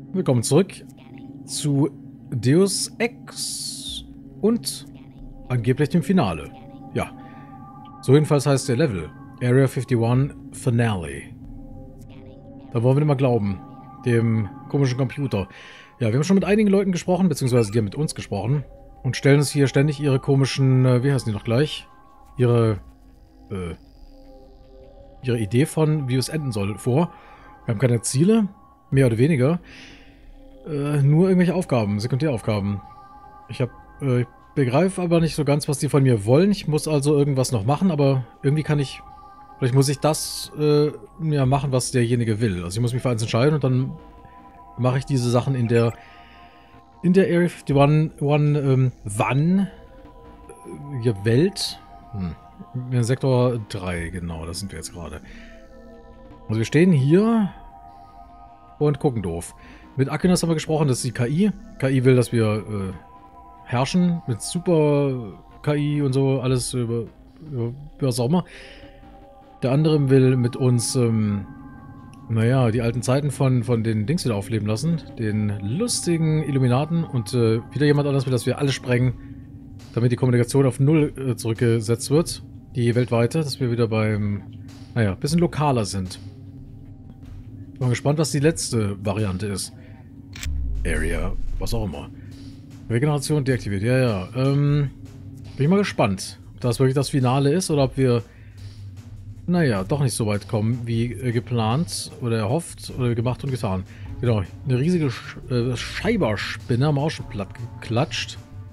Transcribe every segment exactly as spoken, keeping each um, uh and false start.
Willkommen zurück zu Deus Ex und angeblich dem Finale. Ja, so jedenfalls heißt der Level. Area einundfünfzig Finale. Da wollen wir nicht mal glauben. Dem komischen Computer. Ja, wir haben schon mit einigen Leuten gesprochen, beziehungsweise die haben mit uns gesprochen. Und stellen uns hier ständig ihre komischen, äh, wie heißen die noch gleich? Ihre, äh, ihre Idee von, wie es enden soll, vor. Wir haben keine Ziele, mehr oder weniger. Äh, nur irgendwelche Aufgaben, Sekundäraufgaben. Ich hab, äh, ich begreife aber nicht so ganz, was die von mir wollen. Ich muss also irgendwas noch machen, aber irgendwie kann ich, vielleicht muss ich das, äh, ja, machen, was derjenige will. Also ich muss mich für eins entscheiden und dann mache ich diese Sachen in der, in der Area einundfünfzig, One, ähm, wann, äh, Welt, hm. Sektor drei, genau, das sind wir jetzt gerade. Also wir stehen hier und gucken doof. Mit Akinas haben wir gesprochen, das ist die K I. K I will, dass wir äh, herrschen mit Super K I und so, alles über, über, über was auch immer. Der andere will mit uns, ähm, naja, die alten Zeiten von, von den Dings wieder aufleben lassen. Den lustigen Illuminaten und äh, wieder jemand anders will, dass wir alle sprengen, damit die Kommunikation auf Null äh, zurückgesetzt wird. Die weltweite, dass wir wieder beim, naja, bisschen lokaler sind. Ich bin gespannt, was die letzte Variante ist. Area, was auch immer. Regeneration deaktiviert, ja, ja. Ähm, bin ich mal gespannt, ob das wirklich das Finale ist oder ob wir, naja, doch nicht so weit kommen, wie äh, geplant oder erhofft oder gemacht und getan. Genau, eine riesige Sch äh, Scheiberspinne haben wir auch schon platt geklatscht.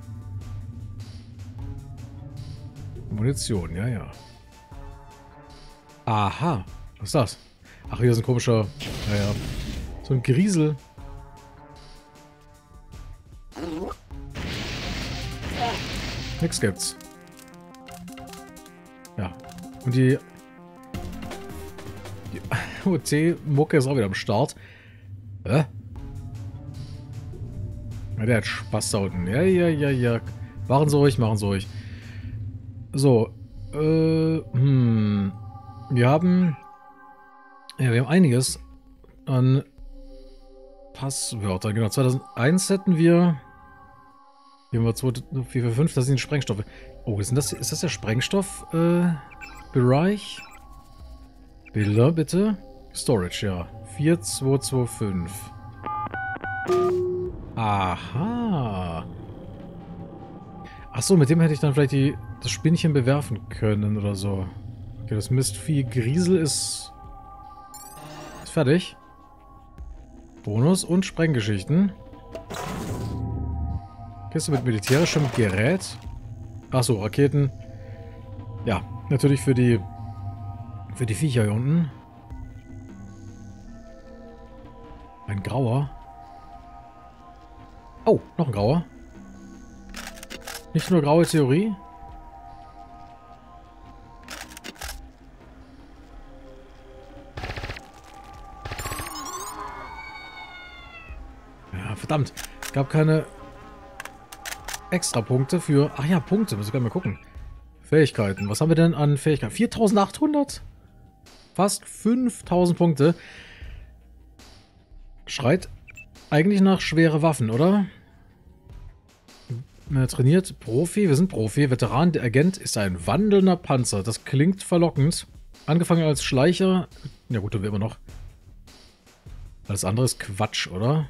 Munition, ja, ja. Aha, was ist das? Ach, hier ist ein komischer, naja, so ein Griesel. Nix gibt's. Ja, und die, die O T-Mucke ist auch wieder am Start. Hä? Ja, der hat Spaß da unten. Ja, ja, ja, ja. Machen Sie ruhig, machen Sie ruhig. So, äh, hm. Wir haben, ja, wir haben einiges an Passwörtern. Genau, zweitausendeins hätten wir, hier haben wir zwei, vier, vier, fünf, das sind Sprengstoffe. Oh, ist das, ist das der Sprengstoff-Bereich? Äh, Bilder, bitte. Storage, ja. vier zwei zwei fünf. Aha. Achso, mit dem hätte ich dann vielleicht die, das Spinnchen bewerfen können oder so. Okay, das Mistvieh Griesel ist, ist fertig. Bonus und Sprenggeschichten. Kiste mit militärischem Gerät. Achso, Raketen. Ja, natürlich für die für die Viecher hier unten. Ein grauer. Oh, noch ein grauer. Nicht nur graue Theorie. Ja, verdammt. Es gab keine extra Punkte für... Ach ja, Punkte. Müssen wir mal gucken. Fähigkeiten. Was haben wir denn an Fähigkeiten? viertausendachthundert? Fast fünftausend Punkte. Schreit eigentlich nach schwere Waffen, oder? Trainiert, Profi, wir sind Profi, Veteran, der Agent ist ein wandelnder Panzer. Das klingt verlockend. Angefangen als Schleicher. Ja gut, tun wir immer noch. Alles andere ist Quatsch, oder?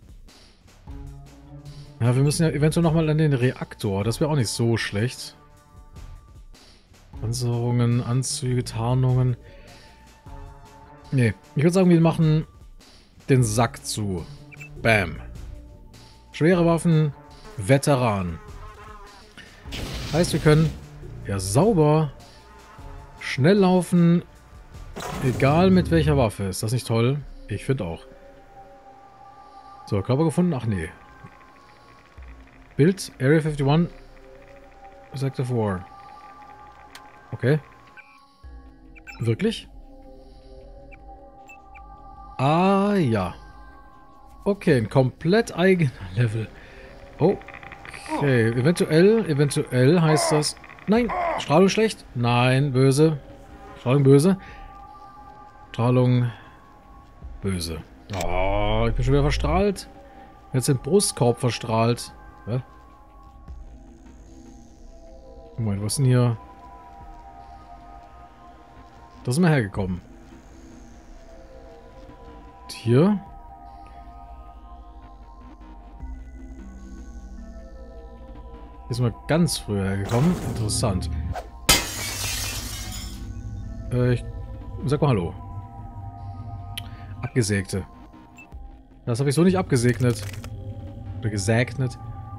Ja, wir müssen ja eventuell nochmal an den Reaktor. Das wäre auch nicht so schlecht. Panzerungen, Anzüge, Tarnungen. Nee, ich würde sagen, wir machen den Sack zu. Bam. Schwere Waffen... Veteran. Heißt, wir können ja sauber schnell laufen, egal mit welcher Waffe. Ist das nicht toll? Ich finde auch. So, Körper gefunden? Ach nee. Bild, Area einundfünfzig, Sector vier. Okay. Wirklich? Ah, ja. Okay, ein komplett eigener Level. Oh, okay. Eventuell, eventuell heißt das... Nein, Strahlung schlecht. Nein, böse. Strahlung böse. Strahlung böse. Oh, ich bin schon wieder verstrahlt. Jetzt den Brustkorb verstrahlt. Hä? Moment, was ist denn hier? Da sind wir hergekommen. Und hier? Hier sind wir ganz früh hergekommen. Interessant. Äh, ich sag mal Hallo. Abgesägte. Das habe ich so nicht abgesegnet. Oder gesegnet.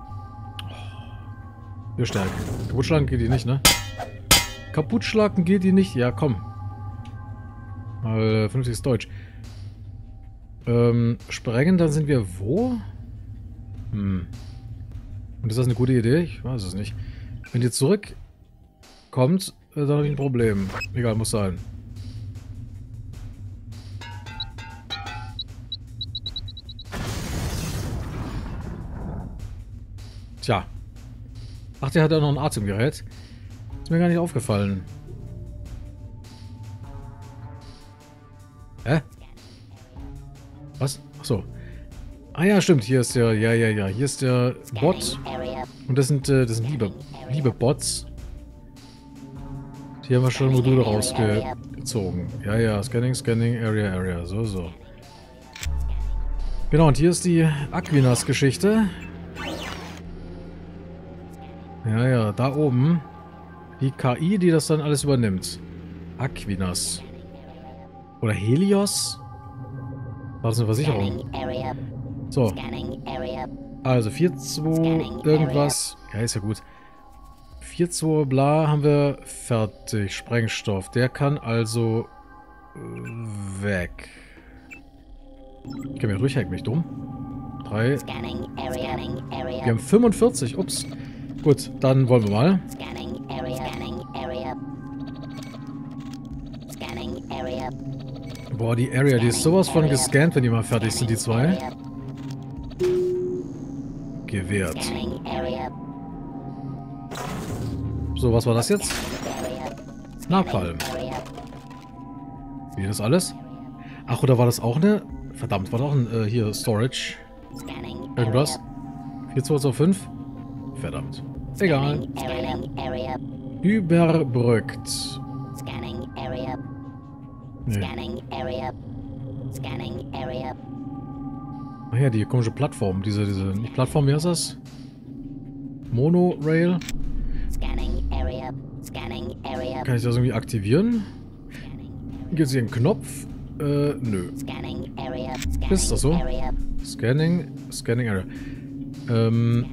Oh. Wir stärken. Kaputtschlagen geht die nicht, ne? Kaputtschlagen geht die nicht. Ja, komm. Mal vernünftiges Deutsch. Ähm, sprengen, dann sind wir wo? Hm. Und ist das eine gute Idee? Ich weiß es nicht. Wenn ihr zurückkommt, dann habe ich ein Problem. Egal, muss sein. Tja. Ach, der hat ja noch ein Atemgerät. Ist mir gar nicht aufgefallen. Hä? Was? Achso. Ah ja, stimmt. Hier ist der... Ja, ja, ja. Hier ist der Bot. Und das sind, äh, das sind liebe, liebe Bots. Hier haben wir schon Module rausgezogen. Ja, ja. Scanning, Scanning, Area, Area. So, so. Genau, und hier ist die Aquinas-Geschichte. Ja, ja. Da oben. Die K I, die das dann alles übernimmt. Aquinas. Oder Helios? War das eine Versicherung? So. Also vier zwei irgendwas. Ja, ist ja gut. vier zwei bla haben wir fertig. Sprengstoff. Der kann also weg. Ich kann mir durchhacken, mich dumm. drei. Wir haben fünfundvierzig. Ups. Gut, dann wollen wir mal. Boah, die Area, die ist sowas von gescannt, wenn die mal fertig sind, die zwei. Gewährt. So, was war das jetzt? Napalm. Wie das alles? Ach, oder war das auch eine... Verdammt, war doch ein, äh, hier, Storage. Irgendwas? vier zwei zwei fünf? Verdammt. Egal. Überbrückt. Nee. Ach ja, die komische Plattform. Diese, diese, nicht Plattform, wie heißt das? Monorail. Kann ich das irgendwie aktivieren? Gibt es hier einen Knopf? Äh, nö. Ist das so? Scanning, Scanning Area. Ähm.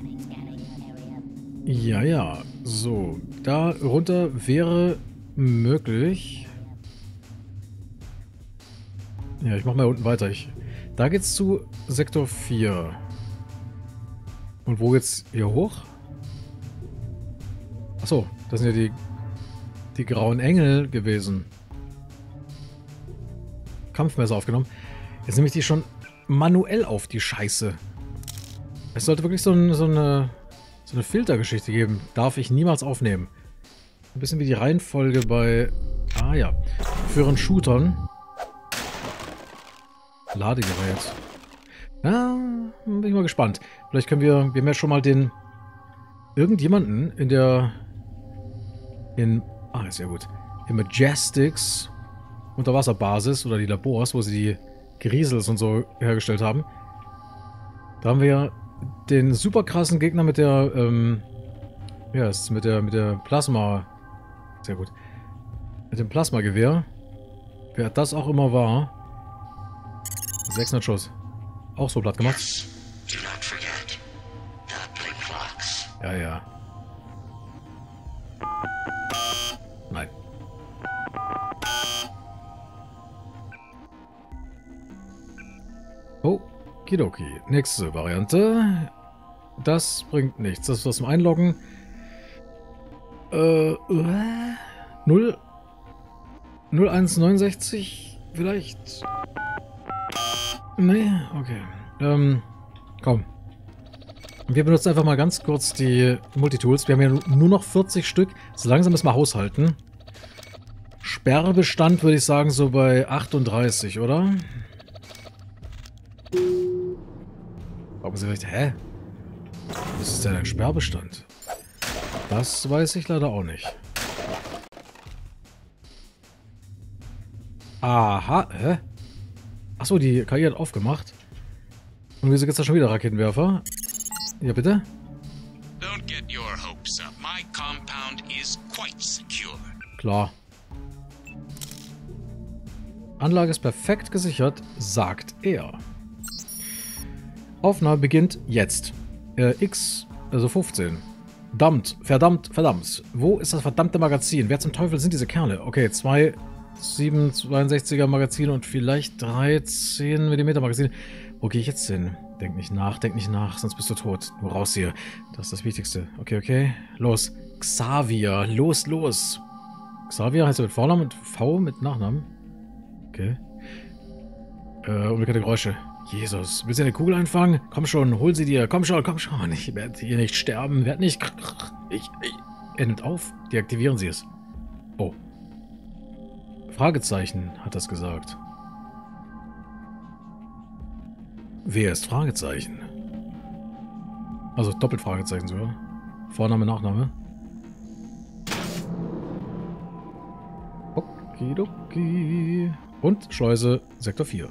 Ja, ja. So. Da runter wäre möglich. Ja, ich mach mal unten weiter. Ich, da geht's zu Sektor vier. Und wo geht's hier hoch? Achso, das sind ja die, die grauen Engel gewesen. Kampfmesser aufgenommen. Jetzt nehme ich die schon manuell auf, die Scheiße. Es sollte wirklich so, ein, so eine, so eine Filtergeschichte geben. Darf ich niemals aufnehmen. Ein bisschen wie die Reihenfolge bei... Ah ja. Für einen Shootern. Ladegerät. Ja, bin ich mal gespannt. Vielleicht können wir... Wir haben ja schon mal den... Irgendjemanden in der... In... Ah, ist ja gut. In Majestics... Unterwasserbasis oder die Labors, wo sie die Griesels und so hergestellt haben. Da haben wir ja den super krassen Gegner mit der, ähm, ja, ist mit der, mit der Plasma, sehr gut, mit dem Plasmagewehr. Wer das auch immer war. sechshundert Schuss. Auch so platt gemacht. Ja, ja. Nein. Oh, Kidoki. Nächste Variante. Das bringt nichts. Das ist was zum Einloggen. Äh, äh, null. null eins neunundsechzig vielleicht? Nee, okay. Ähm, komm. Wir benutzen einfach mal ganz kurz die Multitools. Wir haben ja nur noch vierzig Stück. So langsam müssen wir haushalten. Sperrbestand würde ich sagen so bei achtunddreißig, oder? Fragen Sie vielleicht, hä? Was ist denn ein Sperrbestand? Das weiß ich leider auch nicht. Aha, hä? Achso, die K I hat aufgemacht. Und wieso gibt's da schon wieder Raketenwerfer? Ja, bitte? Don't get your hopes up. My compound is quite secure. Klar. Anlage ist perfekt gesichert, sagt er. Aufnahme beginnt jetzt. Äh, X, also fünfzehn. Verdammt, verdammt, verdammt. Wo ist das verdammte Magazin? Wer zum Teufel sind diese Kerle? Okay, zwei siebenundzwanziger Magazine und vielleicht dreizehn Millimeter Magazine. Wo gehe ich jetzt hin? Denk nicht nach, denk nicht nach, sonst bist du tot. Nur raus hier. Das ist das Wichtigste. Okay, okay. Los. Xavier. Los, los. Xavier heißt er mit Vornamen und V mit Nachnamen. Okay. Äh, unbekannte Geräusche. Jesus, willst du eine Kugel einfangen? Komm schon, hol sie dir. Komm schon, komm schon. Ich werde hier nicht sterben. Werd nicht... Ich, ich... Er nimmt auf. Deaktivieren Sie es. Oh. Fragezeichen, hat das gesagt. Wer ist Fragezeichen? Also doppelt Fragezeichen sogar. Vorname, Nachname. Okidoki. Und Schleuse Sektor vier.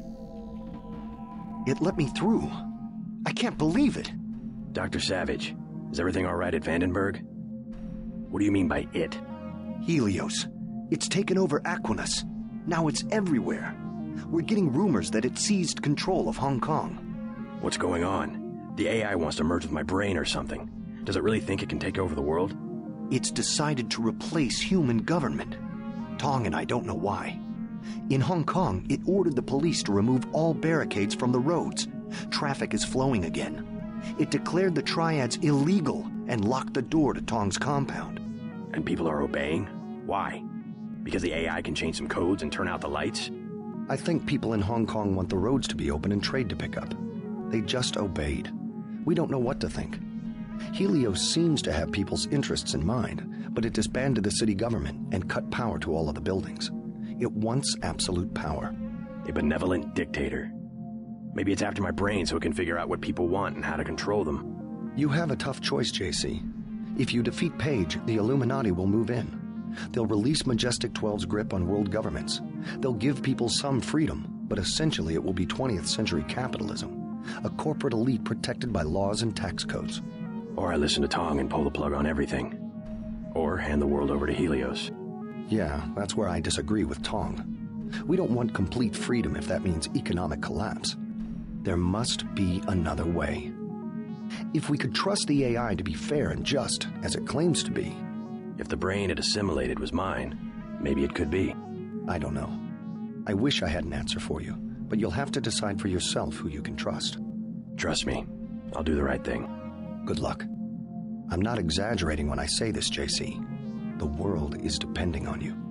It let me through. I can't believe it. Doctor Savage, is everything all right at Vandenberg? What do you mean by it? Helios. It's taken over Aquinas. Now it's everywhere. We're getting rumors that it seized control of Hong Kong. What's going on? The A I wants to merge with my brain or something. Does it really think it can take over the world? It's decided to replace human government. Tong and I don't know why. In Hong Kong, it ordered the police to remove all barricades from the roads. Traffic is flowing again. It declared the triads illegal and locked the door to Tong's compound. And people are obeying? Why? Because the A I can change some codes and turn out the lights? I think people in Hong Kong want the roads to be open and trade to pick up. They just obeyed. We don't know what to think. Helios seems to have people's interests in mind, but it disbanded the city government and cut power to all of the buildings. It wants absolute power. A benevolent dictator. Maybe it's after my brain so it can figure out what people want and how to control them. You have a tough choice, J C. If you defeat Page, the Illuminati will move in. They'll release Majestic twelve's grip on world governments. They'll give people some freedom, but essentially it will be twentieth century capitalism. A corporate elite protected by laws and tax codes. Or I listen to Tong and pull the plug on everything. Or hand the world over to Helios. Yeah, that's where I disagree with Tong. We don't want complete freedom if that means economic collapse. There must be another way. If we could trust the A I to be fair and just, as it claims to be. If the brain it assimilated was mine, maybe it could be. I don't know. I wish I had an answer for you, but you'll have to decide for yourself who you can trust. Trust me, I'll do the right thing. Good luck. I'm not exaggerating when I say this, J C. The world is depending on you.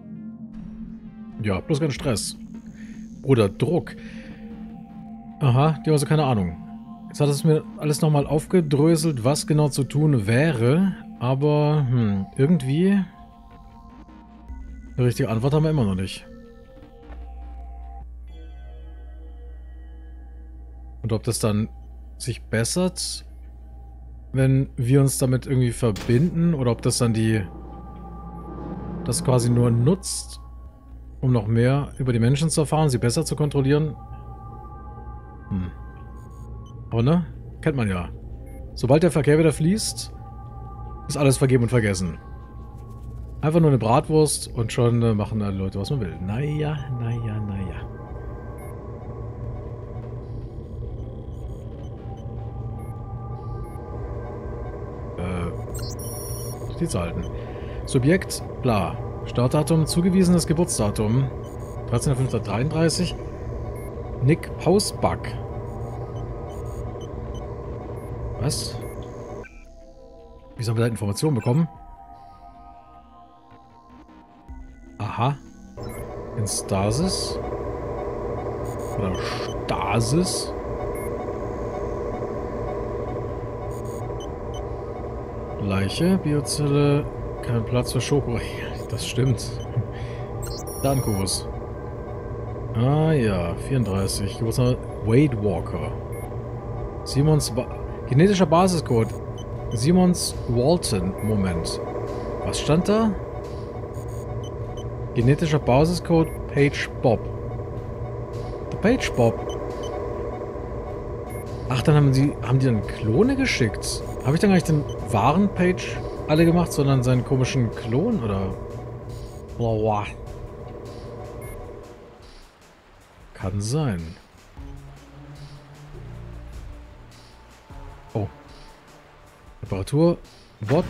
Ja, bloß kein Stress. Oder Druck. Aha, die haben also keine Ahnung. Jetzt hat es mir alles nochmal aufgedröselt, was genau zu tun wäre. Aber, hm, irgendwie... Eine richtige Antwort haben wir immer noch nicht. Und ob das dann sich bessert, wenn wir uns damit irgendwie verbinden, oder ob das dann die... das quasi nur nutzt, um noch mehr über die Menschen zu erfahren, sie besser zu kontrollieren. Hm. Aber ne? Kennt man ja. Sobald der Verkehr wieder fließt, ist alles vergeben und vergessen. Einfach nur eine Bratwurst und schon äh, machen alle Leute, was man will. Naja, naja, naja. Äh, Notiz halten. Subjekt, bla. Startdatum, zugewiesenes Geburtsdatum. dreizehnter fünfter dreiunddreißig. Nick Hausback. Was? Wieso haben wir da Informationen bekommen? Aha. In Stasis? Oder Stasis? Leiche, Biozelle, kein Platz für Schoko. Das stimmt. Datenkurs. Ah ja, vierunddreißig. Geburtstag Wade Walker. Simons... Ba Genetischer Basiscode. Simons Walton. Moment. Was stand da? Genetischer Basiscode Page Bob. Der Page Bob. Ach, dann haben die, haben die dann Klone geschickt. Habe ich dann gar nicht den wahren Page alle gemacht, sondern seinen komischen Klon, oder? Boah. Kann sein. Oh. Reparatur. Bot.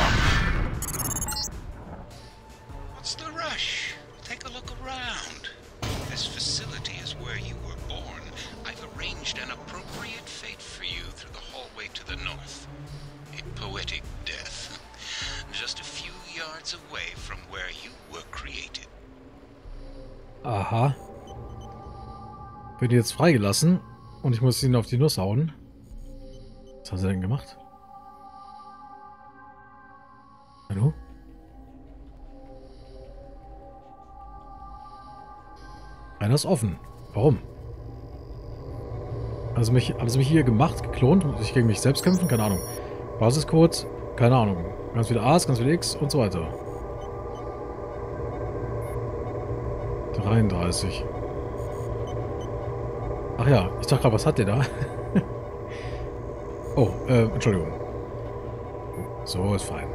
What's the rush? Take a look around. This facility is where you were born. I've arranged an appropriate fate for you through the hallway to the north. A poetic death. Just a few yards away from where you were created. Aha. Bin jetzt freigelassen und ich muss ihn auf die Nuss hauen. Was haben sie denn gemacht? Hallo? Einer ist offen. Warum? Also mich, haben sie mich hier gemacht, geklont und ich gegen mich selbst kämpfen? Keine Ahnung. Basiscode? Keine Ahnung. Ganz viele A's, ganz viele X und so weiter. dreiunddreißig. Ach ja, ich dachte gerade, was hat der da? Oh, äh, Entschuldigung. So, ist fein.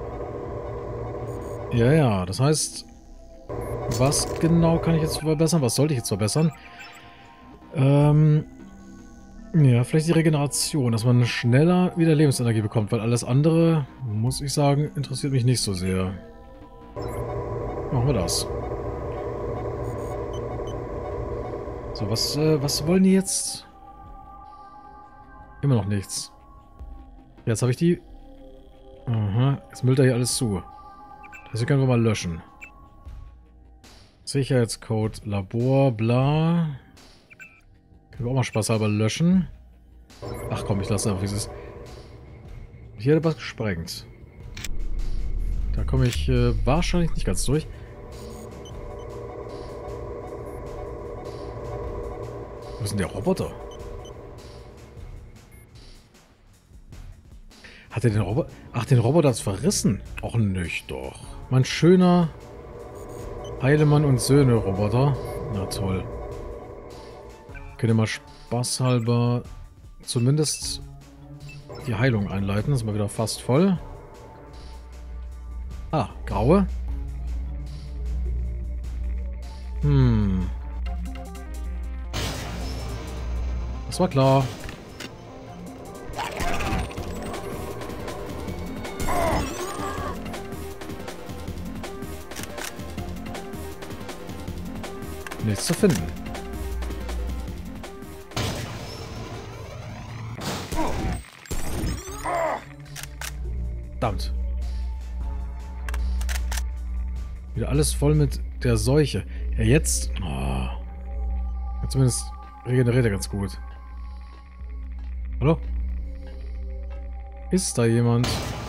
Ja, ja, das heißt, was genau kann ich jetzt verbessern? Was sollte ich jetzt verbessern? Ähm, ja, vielleicht die Regeneration, dass man schneller wieder Lebensenergie bekommt, weil alles andere, muss ich sagen, interessiert mich nicht so sehr. Machen wir das. So, was, äh, was wollen die jetzt? Immer noch nichts. Jetzt habe ich die... Aha, jetzt müllt er hier alles zu. Das hier können wir mal löschen. Sicherheitscode, Labor, bla. Können wir auch mal spaßhalber löschen. Ach komm, ich lasse einfach dieses... Hier hat er was gesprengt. Da komme ich äh, wahrscheinlich nicht ganz durch. Wo ist denn der Roboter? Hat er den Roboter... Ach, den Roboter hat's verrissen. Och, nicht doch. Mein schöner Heilemann und Söhne Roboter. Na toll. Können wir mal spaßhalber zumindest die Heilung einleiten. Das ist mal wieder fast voll. Ah, graue. Hm. Das war klar. Nichts zu finden. Verdammt. Wieder alles voll mit der Seuche. Ja, jetzt... Oh. Zumindest regeneriert er ganz gut. Hallo? Ist da jemand?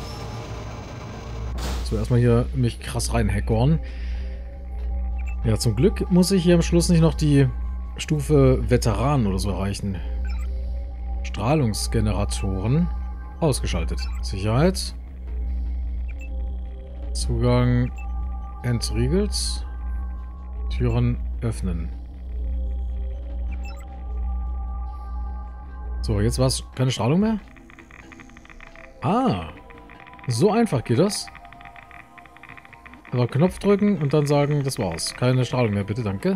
So, erstmal hier mich krass reinhackorn. Ja, zum Glück muss ich hier am Schluss nicht noch die Stufe Veteran oder so erreichen. Strahlungsgeneratoren ausgeschaltet. Sicherheit. Zugang entriegelt. Türen öffnen. So, jetzt war es keine Strahlung mehr? Ah, so einfach geht das. Aber Knopf drücken und dann sagen, das war's. Keine Strahlung mehr, bitte, danke.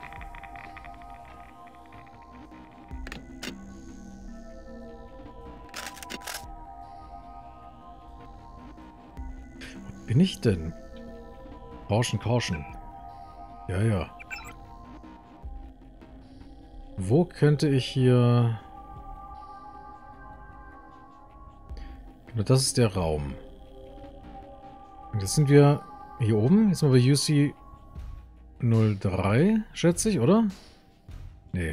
Wo bin ich denn? Caution, Caution. Ja, ja. Wo könnte ich hier... Das ist der Raum. Und jetzt sind wir hier oben. Jetzt sind wir bei U C null drei, schätze ich, oder? Nee.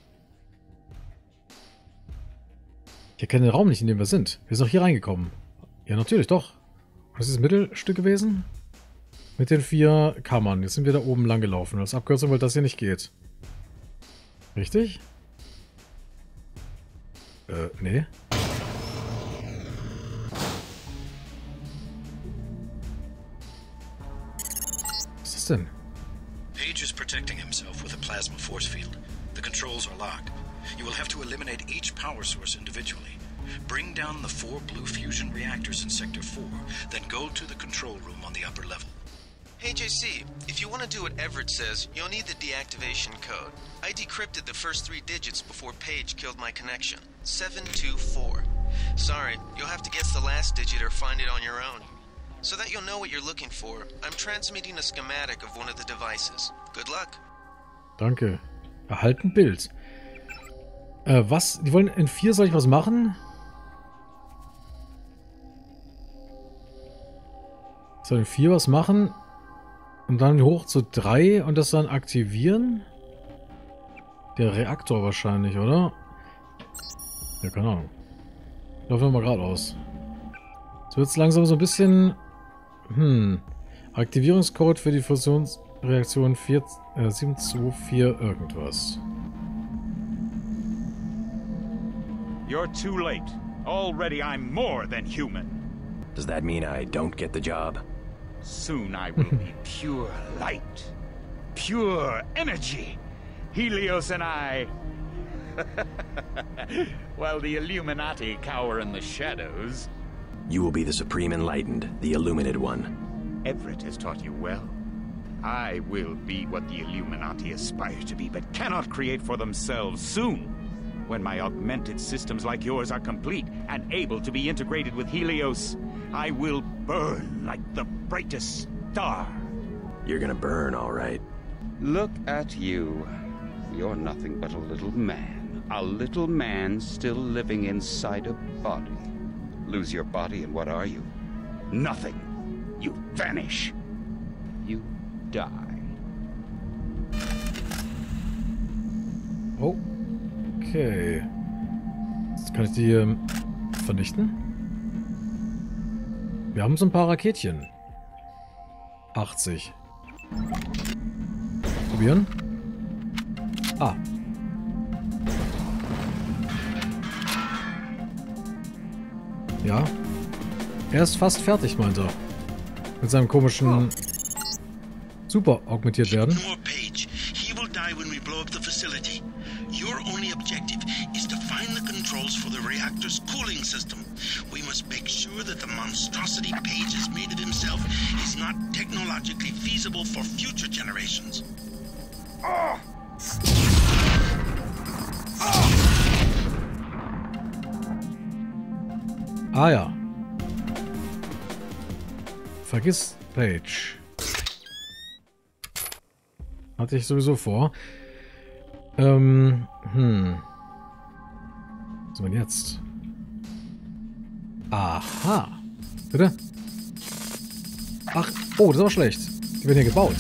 Ich erkenne den Raum nicht, in dem wir sind. Wir sind auch hier reingekommen. Ja, natürlich, doch. Das ist das Mittelstück gewesen. Mit den vier Kammern. Jetzt sind wir da oben lang gelaufen. Das Abkürzung, weil das hier nicht geht. Richtig? Äh, nee. Was ist das denn? Page is protecting himself with a plasma force field. The controls are locked. You will have to eliminate each power source individually. Bring down the four blue fusion reactors in Sector four, then go to the control room on the upper level. Hey J C, if you want to do what Everett says, you'll need the deactivation code. I decrypted the first three digits before Page killed my connection. seven two four. Sorry, you'll have to guess the last digit or find it on your own. So that you'll know what you're looking for, I'm transmitting a schematic of one of the devices. Good luck. Danke. Erhalten Bild. Äh, was? Die wollen in vier, soll ich was machen? Soll in vier was machen? Und dann hoch zu drei und das dann aktivieren? Der Reaktor wahrscheinlich, oder? Ja, keine Ahnung. Laufen wir mal geradeaus. Jetzt wird es langsam so ein bisschen... Hm. Aktivierungscode für die Fusionsreaktion vier, äh, sieben zwei vier irgendwas. You're too late. Already I'm more than human. Does that mean I don't get the job? Soon I will be pure light. Pure energy. Helios and I... While the Illuminati cower in the shadows... You will be the Supreme Enlightened, the Illuminated One. Everett has taught you well. I will be what the Illuminati aspire to be, but cannot create for themselves soon. When my augmented systems like yours are complete and able to be integrated with Helios, I will burn like the brightest star. You're gonna burn, all right. Look at you. You're nothing but a little man. A little man still living inside a body. Lose your body and what are you? Nothing. You vanish. You die. Oh. Okay. Jetzt kann ich die ähm, vernichten. Wir haben so ein paar Raketchen. achtzig. Probieren. Ah. Ja. Er ist fast fertig, meint er. Mit seinem komischen Super augmentiert werden. Ignore Page. He will die when we blow up the facility. Your only objective is to find the controls for the reactor's cooling system. We must make sure that the monstrosity Page has made of himself is not technologically feasible for future generations. Oh. Oh. Ah ja. Vergiss Page. Hatte ich sowieso vor. Ähm, hm. Was ist denn jetzt? Aha. Bitte? Ach, oh, das ist aber schlecht. Die werden hier gebaut.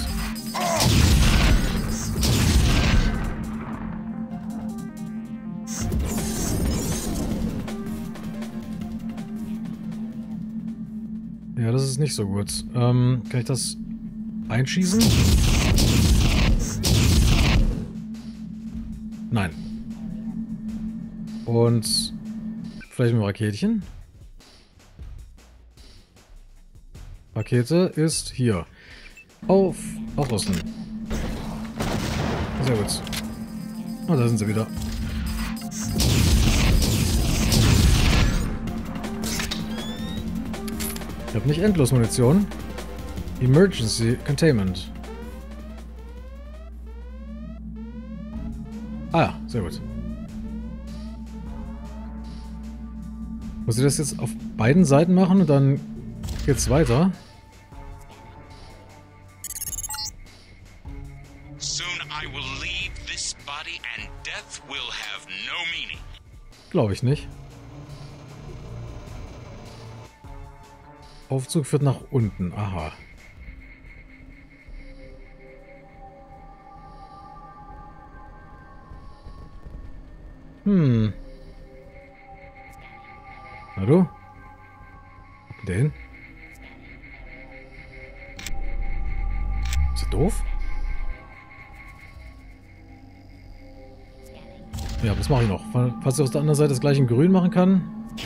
Ja, das ist nicht so gut. Ähm, kann ich das einschießen? Nein. Und vielleicht ein Raketchen? Rakete ist hier. Auf, aufrüsten. Sehr gut. Ah, da sind sie wieder. Ich habe nicht endlos Munition. Emergency Containment. Ah ja, sehr gut. Muss ich das jetzt auf beiden Seiten machen und dann geht's weiter? Soon I will leave this body and death will have no meaning. Glaube ich nicht. Aufzug führt nach unten. Aha. Hm. Na du? Den? Ist er doof? Ja, das mache ich noch. Falls ich auf der anderen Seite das gleiche in grün machen kann.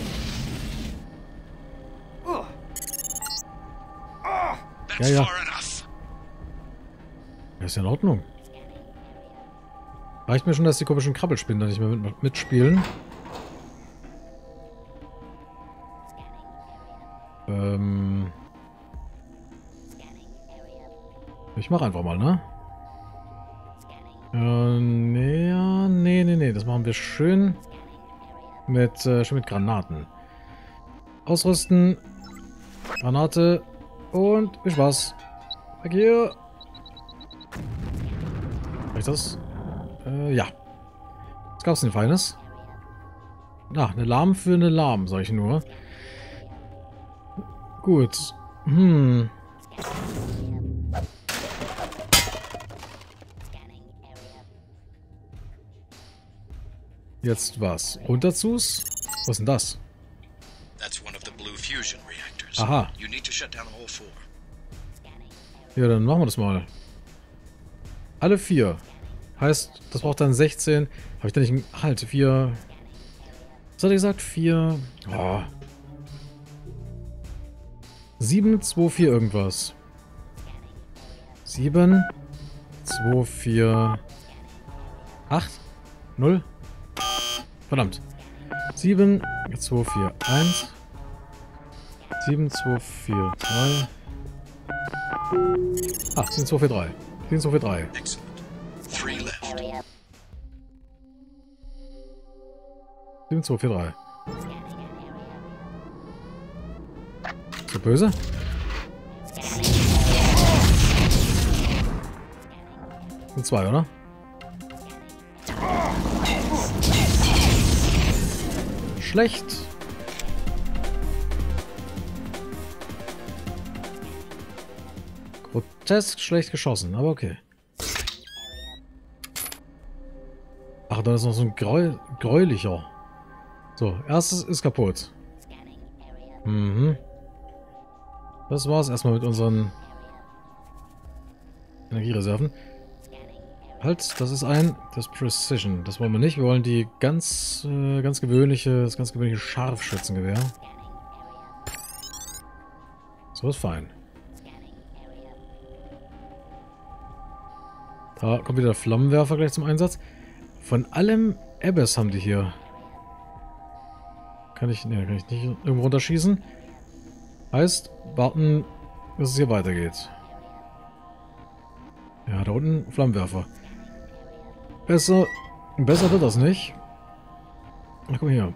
Ja, ja. Ja, ist ja in Ordnung. Reicht mir schon, dass die komischen Krabbelspinnen da nicht mehr mit, mitspielen. Ähm... Ich mache einfach mal, ne? Äh, nee, nee, nee, nee. Das machen wir schön mit, äh, schön mit Granaten. Ausrüsten. Granate. Und viel Spaß. Weg hier. Reicht das? Äh, ja. Was gab's denn Feines? Ach, eine Lahm für eine Lahm, sag ich nur. Gut. Hm. Jetzt was? Runter zu's? Was ist denn das? That's one of the blue fusion reactors. Aha. You need to shut down all four. Ja, dann machen wir das mal. Alle vier. Heißt, das braucht dann sechzehn. Habe ich da nicht... Halt, vier... Was hat er gesagt? vier... Oh. sieben, zwei, vier irgendwas. sieben, zwei, vier... acht, null. Verdammt. sieben, zwei, vier, eins. sieben, zwei, vier, drei. Ah, sieben, zwei, vier, drei. sieben, zwei, vier, drei. Excellent. Three left. sieben, zwei, vier, drei. So böse? Sind zwei, oder? Schlecht. Grotesk schlecht geschossen, aber okay. Ach, da ist noch so ein Gräu gräulicher. So, erstes ist kaputt. Mhm. Das war's erstmal mit unseren Energiereserven. Halt, das ist ein, das Precision. Das wollen wir nicht. Wir wollen die ganz, äh, ganz gewöhnliche, das ganz gewöhnliche Scharfschützengewehr. So ist fein. Da kommt wieder der Flammenwerfer gleich zum Einsatz. Von allem Abyss haben die hier. Kann ich, ne, kann ich nicht irgendwo runterschießen. Heißt, warten, bis es hier weitergeht. Ja, da unten Flammenwerfer. Besser, besser wird das nicht. Ach, guck mal hier.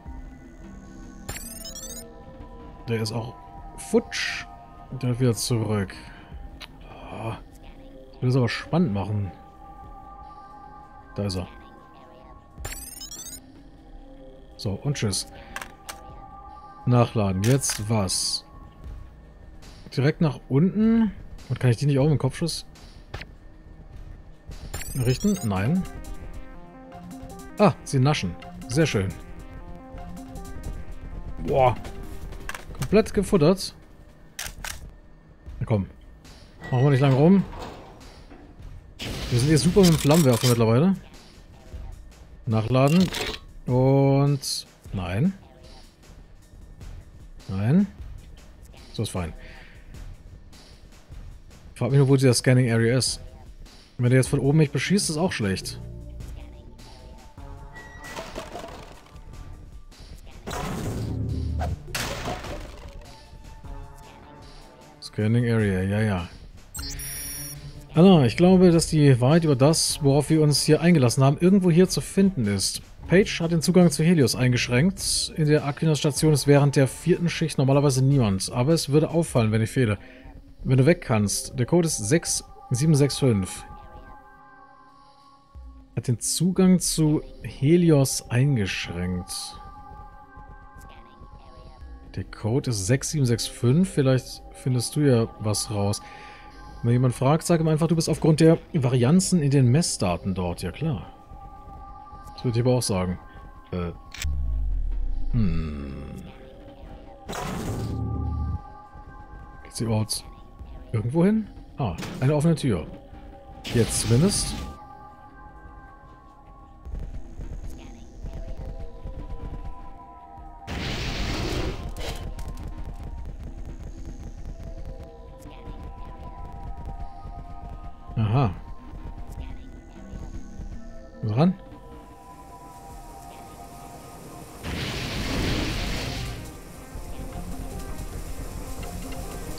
Der ist auch futsch. Der wird wieder zurück. Oh, ich will das aber spannend machen. Da ist er. So, und tschüss. Nachladen. Jetzt was? Direkt nach unten. Und kann ich die nicht auch mit dem Kopfschuss richten? Nein. Ah, sie naschen. Sehr schön. Boah. Komplett gefuttert. Na komm. Machen wir nicht lange rum. Wir sind hier super mit dem Flammenwerfer mittlerweile. Nachladen. Und... Nein. Nein. So ist fein. Ich frage mich nur, wo dieser Scanning Area ist. Wenn der jetzt von oben mich beschießt, ist auch schlecht. Scanning Area, ja, ja. Anna, ich glaube, dass die Wahrheit über das, worauf wir uns hier eingelassen haben, irgendwo hier zu finden ist. Page hat den Zugang zu Helios eingeschränkt. In der Aquinas-Station ist während der vierten Schicht normalerweise niemand. Aber es würde auffallen, wenn ich fehle. Wenn du weg kannst. Der Code ist sechs sieben sechs fünf. Hat den Zugang zu Helios eingeschränkt. Der Code ist sechs sieben sechs fünf. Vielleicht findest du ja was raus. Wenn jemand fragt, sag ihm einfach, du bist aufgrund der Varianzen in den Messdaten dort. Ja klar. Das würde ich aber auch sagen. Äh. Hm. Geht sie überhaupt irgendwo hin? Ah, eine offene Tür. Jetzt zumindest.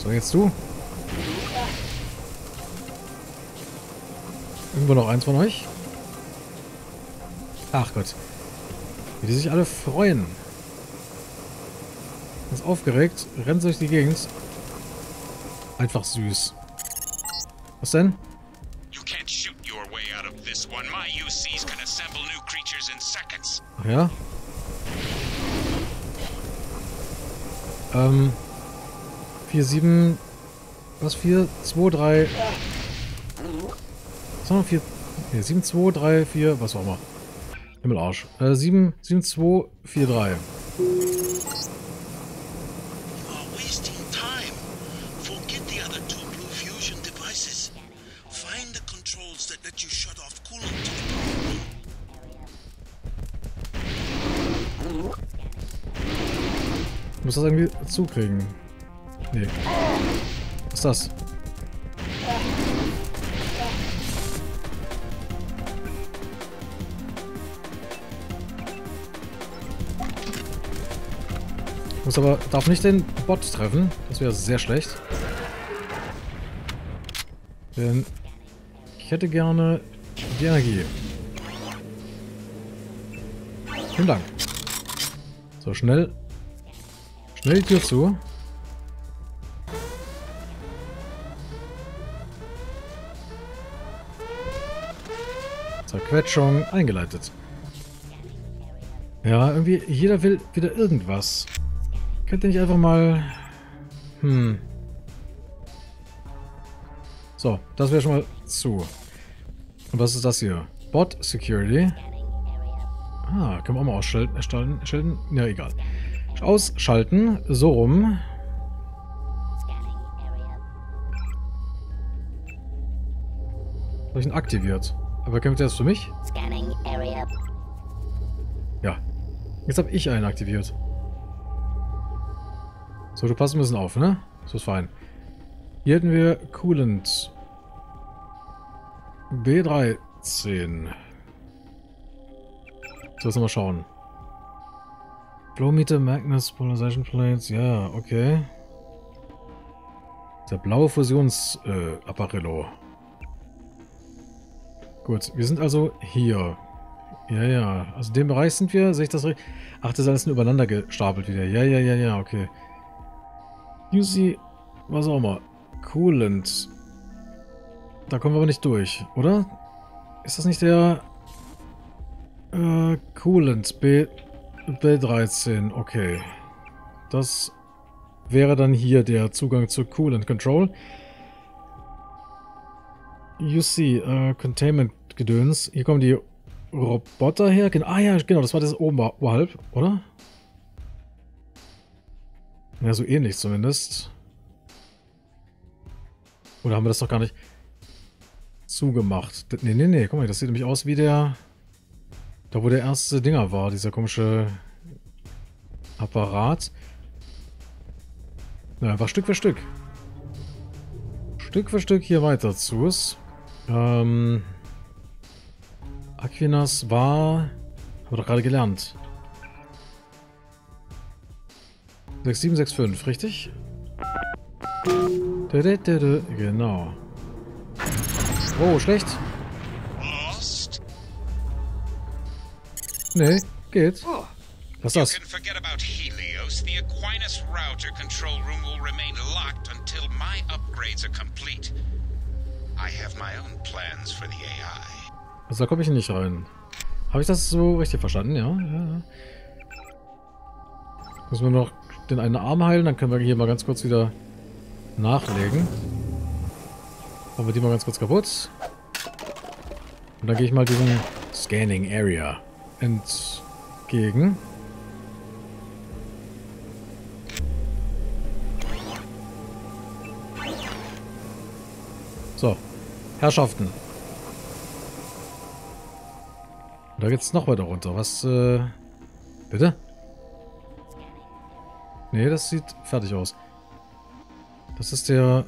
So, jetzt du. Irgendwo noch eins von euch? Ach Gott. Wie die sich alle freuen. Ganz aufgeregt. Rennen durch die Gegend. Einfach süß. Was denn? Ach ja? Ähm. vier, sieben. Was? vier, zwei, drei. Was haben wir? vier. Ne, sieben, zwei, drei, vier. Was auch immer. Himmelarsch. Äh, sieben, sieben, zwei, vier, drei. Ich muss das irgendwie zukriegen. Nee. Was ist das? Ich muss aber, darf nicht den Bot treffen. Das wäre sehr schlecht. Denn ich hätte gerne die Energie. Vielen Dank. So, schnell. Schnell die Tür zu. Zerquetschung eingeleitet. Ja, irgendwie, jeder will wieder irgendwas. Könnt ihr nicht einfach mal... Hm. So, das wäre schon mal zu. Und was ist das hier? Bot Security. Ah, können wir auch mal ausschalten. Erstellen, erstellen? Ja, egal. Ausschalten. So rum. Habe ich ihn aktiviert? Aber kämpft er das für mich? Ja. Jetzt habe ich einen aktiviert. So, du passt ein bisschen auf, ne? So ist fein. Hier hätten wir Coolant. B dreizehn. So, jetzt mal schauen. Flow Meter, Magnus, Polarization Plates. Ja, okay. Der blaue Fusionsapparillo. Äh, Gut, wir sind also hier. Ja, ja. Also in dem Bereich sind wir. Sehe ich das richtig? Ach, das ist alles nur übereinander gestapelt wieder. Ja, ja, ja, ja, okay. U C, was auch immer. Coolant. Da kommen wir aber nicht durch, oder? Ist das nicht der... Äh, Coolant B... B dreizehn, okay. Das wäre dann hier der Zugang zu Coolant Control. U C, äh, Containment-Gedöns. Hier kommen die Roboter her. Ah ja, genau, das war das oben oberhalb, oder? Ja, so ähnlich zumindest. Oder haben wir das doch gar nicht zugemacht? Nee, nee, nee, guck mal, das sieht nämlich aus wie der... Da wo der erste Dinger war, dieser komische Apparat. Ja, einfach Stück für Stück. Stück für Stück hier weiter zu es. Ähm, Aquinas war... Haben wir doch gerade gelernt. sechs sieben sechs fünf, richtig? Genau. Oh, schlecht. Nee, geht. Was ist das? You can forget about Helios. The Aquinas router control room will remain locked until my upgrades are complete. I have my own plans for the A I. Also da komme ich nicht rein. Habe ich das so richtig verstanden? Ja, ja, ja. Müssen wir noch den einen Arm heilen, dann können wir hier mal ganz kurz wieder nachlegen. Machen wir die mal ganz kurz kaputt. Und dann gehe ich mal diesen Scanning Area entgegen. So, Herrschaften. Und da geht's noch weiter runter. Was, äh, bitte? Nee, das sieht fertig aus. Das ist der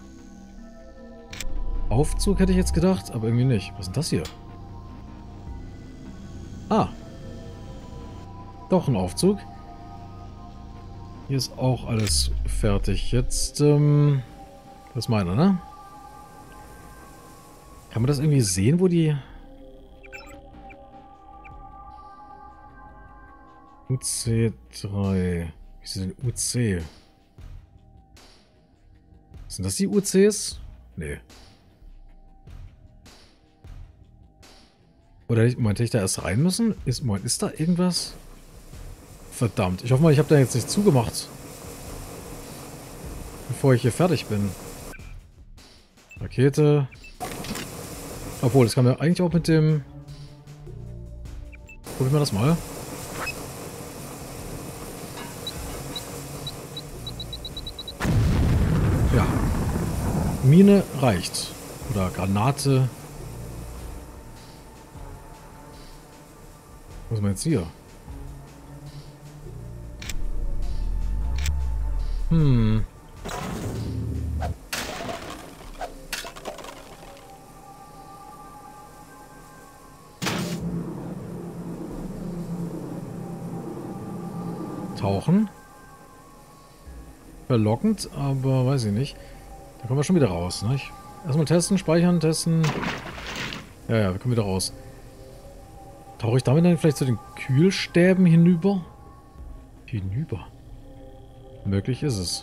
Aufzug, hätte ich jetzt gedacht, aber irgendwie nicht. Was ist denn das hier? Ah. Doch ein Aufzug. Hier ist auch alles fertig. Jetzt, ähm... Das ist meiner, ne? Kann man das irgendwie sehen, wo die... U C drei. Wie ist denn U C? Sind das die U Cs? Nee. Oder meinte ich da erst rein müssen? Ist, Moment, ist da irgendwas? Verdammt. Ich hoffe mal, ich habe da jetzt nicht zugemacht. Bevor ich hier fertig bin. Rakete. Obwohl, das kann man eigentlich auch mit dem... Probieren wir das mal. Ja. Mine reicht. Oder Granate. Was ist denn jetzt hier? Hm. Tauchen. Verlockend, aber weiß ich nicht. Da kommen wir schon wieder raus, ne? Erstmal testen, speichern, testen. Ja, ja, wir kommen wieder raus. Tauche ich damit dann vielleicht zu den Kühlstäben hinüber? Hinüber. Möglich ist es.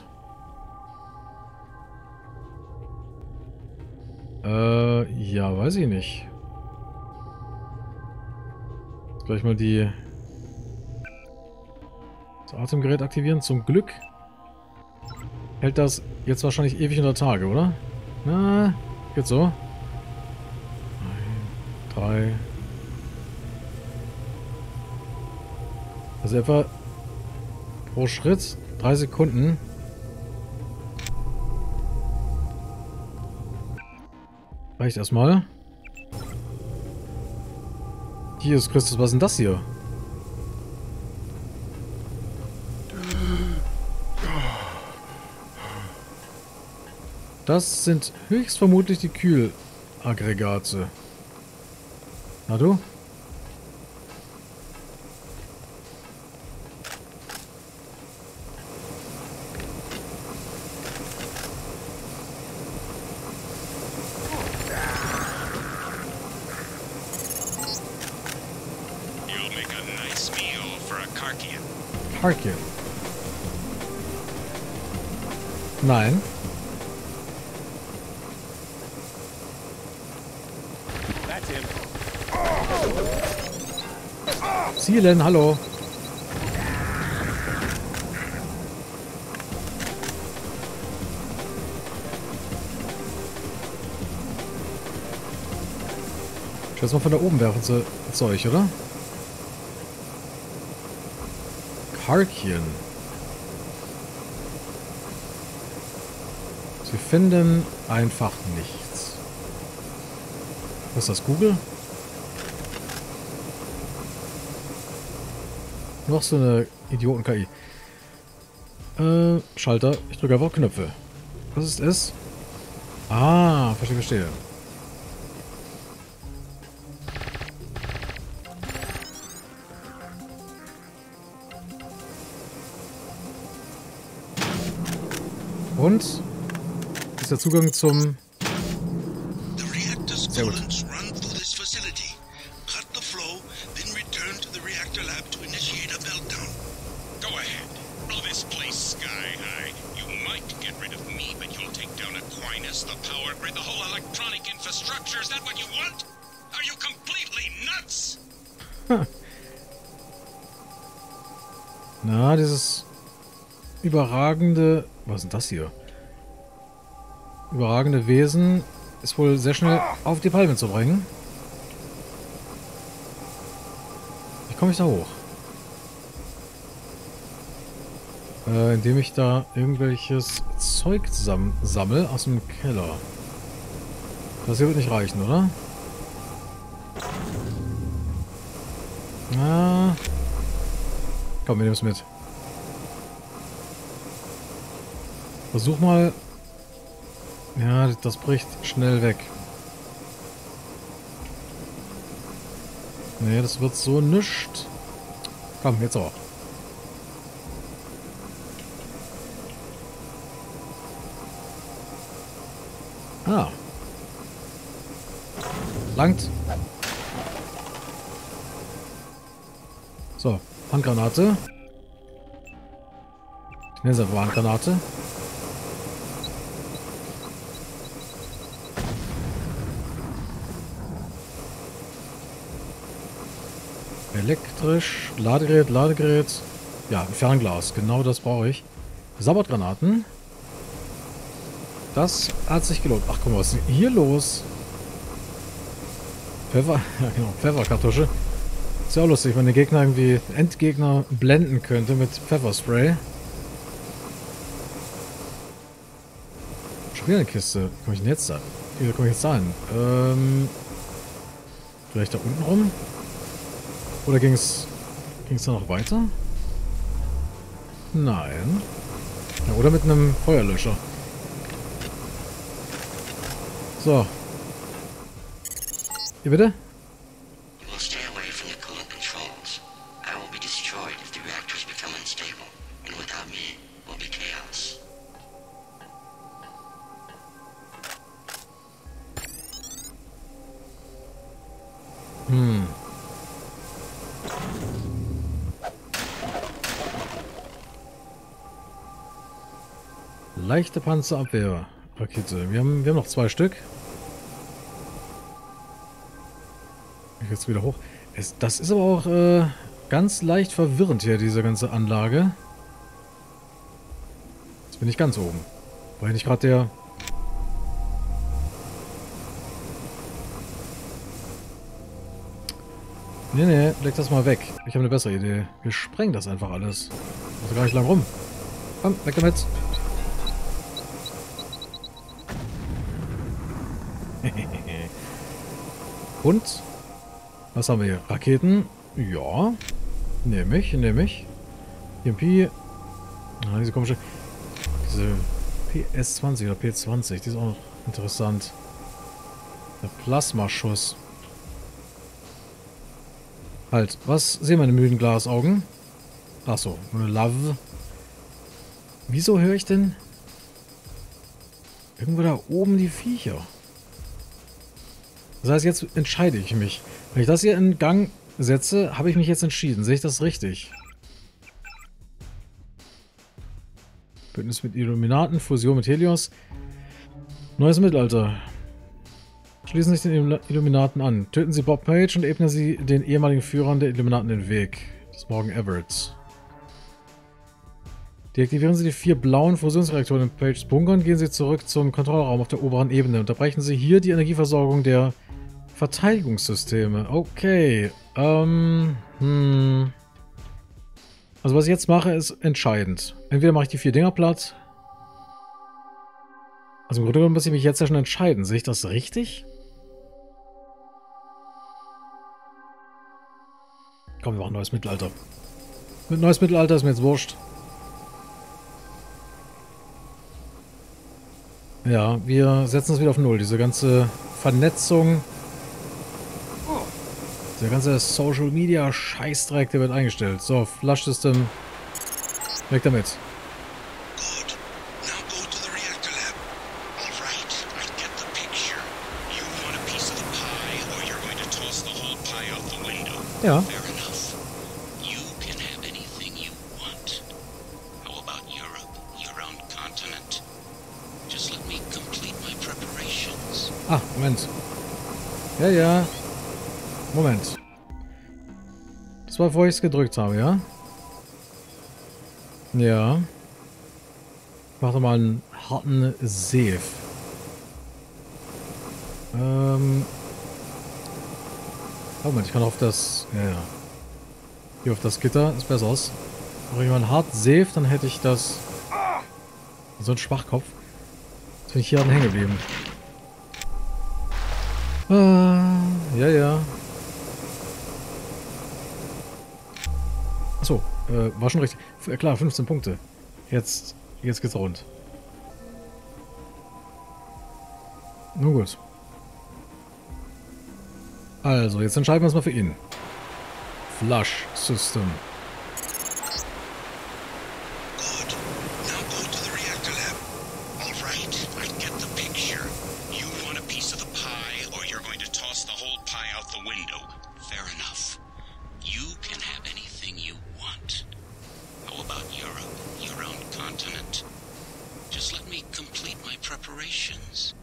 Äh, ja, weiß ich nicht. Jetzt gleich mal die... das Atemgerät aktivieren. Zum Glück hält das jetzt wahrscheinlich ewig unter Tage, oder? Na, geht so. Ein, drei. Also etwa pro Schritt drei Sekunden. Reicht erstmal. Jesus Christus, was ist denn das hier? Das sind höchstvermutlich die Kühlaggregate. Na du? Harkin. Nein. Zielen, hallo. Schau mal, von da oben werfen sie Zeug, oder? Harkin. Sie finden einfach nichts. Was ist das, Google? Noch so eine Idioten-K I. Äh, Schalter. Ich drücke einfach auf Knöpfe. Was ist es? Ah, verstehe, verstehe. Und ist der Zugang zum... Sehr gut. Na, dieses überragende... Was ist denn das hier? Überragende Wesen ist wohl sehr schnell auf die Palme zu bringen. Wie komme ich da hoch? Äh, indem ich da irgendwelches Zeug zusammen sammle aus dem Keller. Das hier wird nicht reichen, oder? Na. Komm, wir nehmen es mit. Versuch mal. Ja, das bricht schnell weg. Nee, das wird so nischt. Komm, jetzt auch. Ah. Langt. So, Handgranate. Ich nenne es einfach Handgranate. Elektrisch, Ladegerät, Ladegerät. Ja, ein Fernglas, genau das brauche ich. Sabotgranaten. Das hat sich gelohnt. Ach, guck mal, was ist denn hier los? Pfeffer, ja genau, Pfefferkartusche. Ist ja auch lustig, wenn der Gegner irgendwie Endgegner blenden könnte mit Pfefferspray. Schon wieder eine Kiste. Wie komme ich denn jetzt da? Wie komme ich jetzt da hin? Ähm, vielleicht da unten rum? Oder ging es ging es da noch weiter? Nein. Ja, oder mit einem Feuerlöscher. So. Wie bitte? You will stay away from the coolant controls. I will be destroyed if the reactors become unstable, and without me will be chaos. Hm. Leichte Panzerabwehr. Rakete. Wir haben, wir haben noch zwei Stück. Jetzt wieder hoch. Es, das ist aber auch äh, ganz leicht verwirrend hier, diese ganze Anlage. Jetzt bin ich ganz oben. War nicht gerade der... Nee, nee, leg das mal weg. Ich habe eine bessere Idee. Wir sprengen das einfach alles. Also gar nicht lang rum. Komm, weg damit. Und? Was haben wir hier? Raketen? Ja. Nehme ich, nehme ich. T M P. Ah, diese komische... Diese P S zwanzig oder P zwanzig. Die ist auch noch interessant. Der Plasmaschuss. Halt, was sehen meine müden Glasaugen? Achso, eine Love. Wieso höre ich denn irgendwo da oben die Viecher? Das heißt, jetzt entscheide ich mich. Wenn ich das hier in Gang setze, habe ich mich jetzt entschieden. Sehe ich das richtig? Bündnis mit Illuminaten, Fusion mit Helios. Neues Mittelalter. Schließen sich den Illuminaten an. Töten Sie Bob Page und ebnen Sie den ehemaligen Führern der Illuminaten den Weg. Das Morgan Everett. Deaktivieren Sie die vier blauen Fusionsreaktoren in Pages Bunker und gehen Sie zurück zum Kontrollraum auf der oberen Ebene. Unterbrechen Sie hier die Energieversorgung der Verteidigungssysteme. Okay. Ähm. Hm. Also was ich jetzt mache, ist entscheidend. Entweder mache ich die vier Dinger platt. Also im Grunde genommen muss ich mich jetzt ja schon entscheiden. Sehe ich das richtig? Komm, wir machen neues Mittelalter. Mit neues Mittelalter ist mir jetzt wurscht. Ja, wir setzen es wieder auf Null. Diese ganze Vernetzung, der ganze Social Media Scheißdreck, der wird eingestellt. So, Flush System. Weg damit. Good. Now go to the reactor lab. All right, I get the picture. You want a piece of the pie, or you're going to toss the whole pie out the window. Ja. Fair enough. You can have anything you want. How about Europe, your own continent? Just let me complete my preparations. Ah, Moment. Ja, ja. Moment. Das war, bevor ich es gedrückt habe, ja? Ja. Ich mach doch mal einen harten Save. Ähm. Oh, Moment, ich kann auf das... Ja, ja. Hier auf das Gitter. Ist besser aus. Mache ich mal einen hart Save, dann hätte ich das... So ein Schwachkopf. Jetzt bin ich hier hängen geblieben. Ah, ja, ja. Achso, äh, war schon richtig. F klar, fünfzehn Punkte. Jetzt, jetzt geht's rund. Nun gut. Also, jetzt entscheiden wir uns mal für ihn. Flush System. Good. Now go to the reactor lab. All right, I get the picture. You conditions.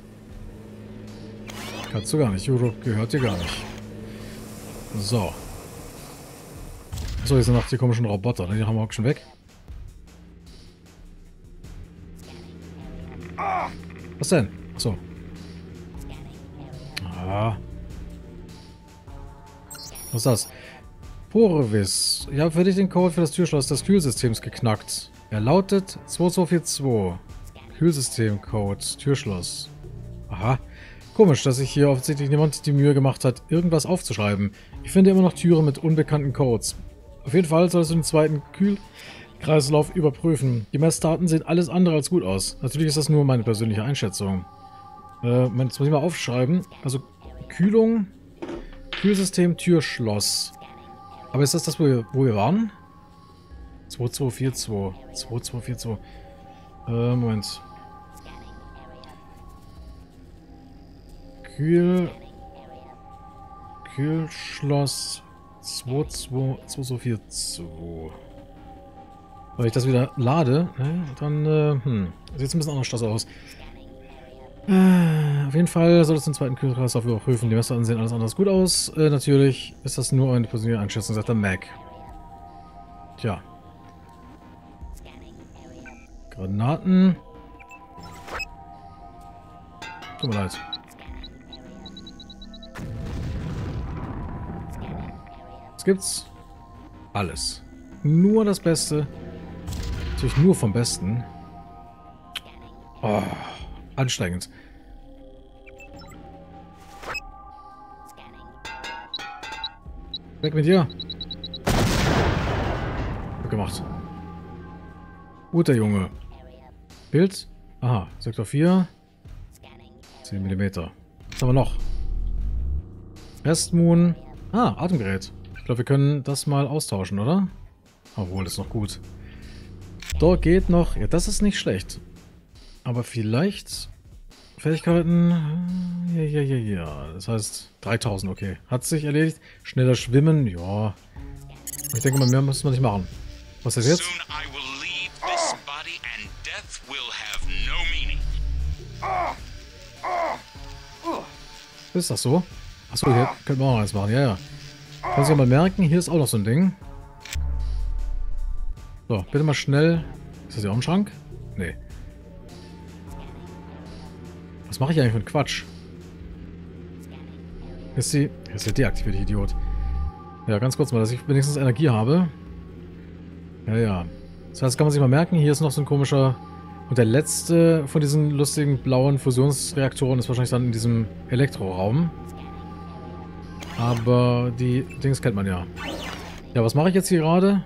Kannst du gar nicht. Europe gehört dir gar nicht. So. So, hier sind noch die komischen Roboter. Ne? Die haben wir auch schon weg. Was denn? So. Ah. Was ist das? Purvis. Ich habe für dich den Code für das Türschloss des Kühlsystems geknackt. Er lautet zwei zwei vier zwei. Kühlsystemcode. Türschloss. Aha. Komisch, dass sich hier offensichtlich niemand die Mühe gemacht hat, irgendwas aufzuschreiben. Ich finde immer noch Türen mit unbekannten Codes. Auf jeden Fall solltest du den zweiten Kühlkreislauf überprüfen. Die Messdaten sehen alles andere als gut aus. Natürlich ist das nur meine persönliche Einschätzung. Äh, jetzt muss ich mal aufschreiben. Also Kühlung, Kühlsystem, Türschloss. Aber ist das das, wo wir, wo wir waren? zwei zwei vier zwei. zwei zwei vier zwei. Äh, Moment. Kühl... Kühlschloss zwei zwei zwei vier zwei. Weil ich das wieder lade, ne, dann äh, hm, sieht es ein bisschen anders aus. Äh, auf jeden Fall soll es den zweiten Kühlkreislauf überprüfen. Die Messer sehen alles anders gut aus. Äh, natürlich ist das nur eine persönliche Einschätzung, sagt der Mac. Tja. Granaten. Tut mir leid. Was gibt's? Alles. Nur das Beste. Natürlich nur vom Besten. Oh, anstrengend. Weg mit dir. Gut gemacht. Guter Junge. Bild. Aha, Sektor vier. zehn Millimeter. Was haben wir noch? Westmoon. Ah, Atemgerät. Ich glaube, wir können das mal austauschen, oder? Obwohl, das ist noch gut. Dort geht noch... Ja, das ist nicht schlecht. Aber vielleicht... Fähigkeiten... Ja, ja, ja, ja. Das heißt, dreitausend, okay. Hat sich erledigt. Schneller schwimmen, ja. Ich denke mal, mehr muss man nicht machen. Was ist jetzt? Ist das so? Achso, hier könnten wir auch noch eins machen. Ja, ja. Kann sich ja mal merken, hier ist auch noch so ein Ding. So, bitte mal schnell. Ist das hier auch ein Schrank? Nee. Was mache ich eigentlich für einen Quatsch? Ist sie... Ist ja deaktiviert, ich Idiot. Ja, ganz kurz mal, dass ich wenigstens Energie habe. Ja, ja. Das heißt, kann man sich mal merken, hier ist noch so ein komischer... Und der letzte von diesen lustigen blauen Fusionsreaktoren ist wahrscheinlich dann in diesem Elektroraum. Aber die Dings kennt man ja. Ja, was mache ich jetzt hier gerade?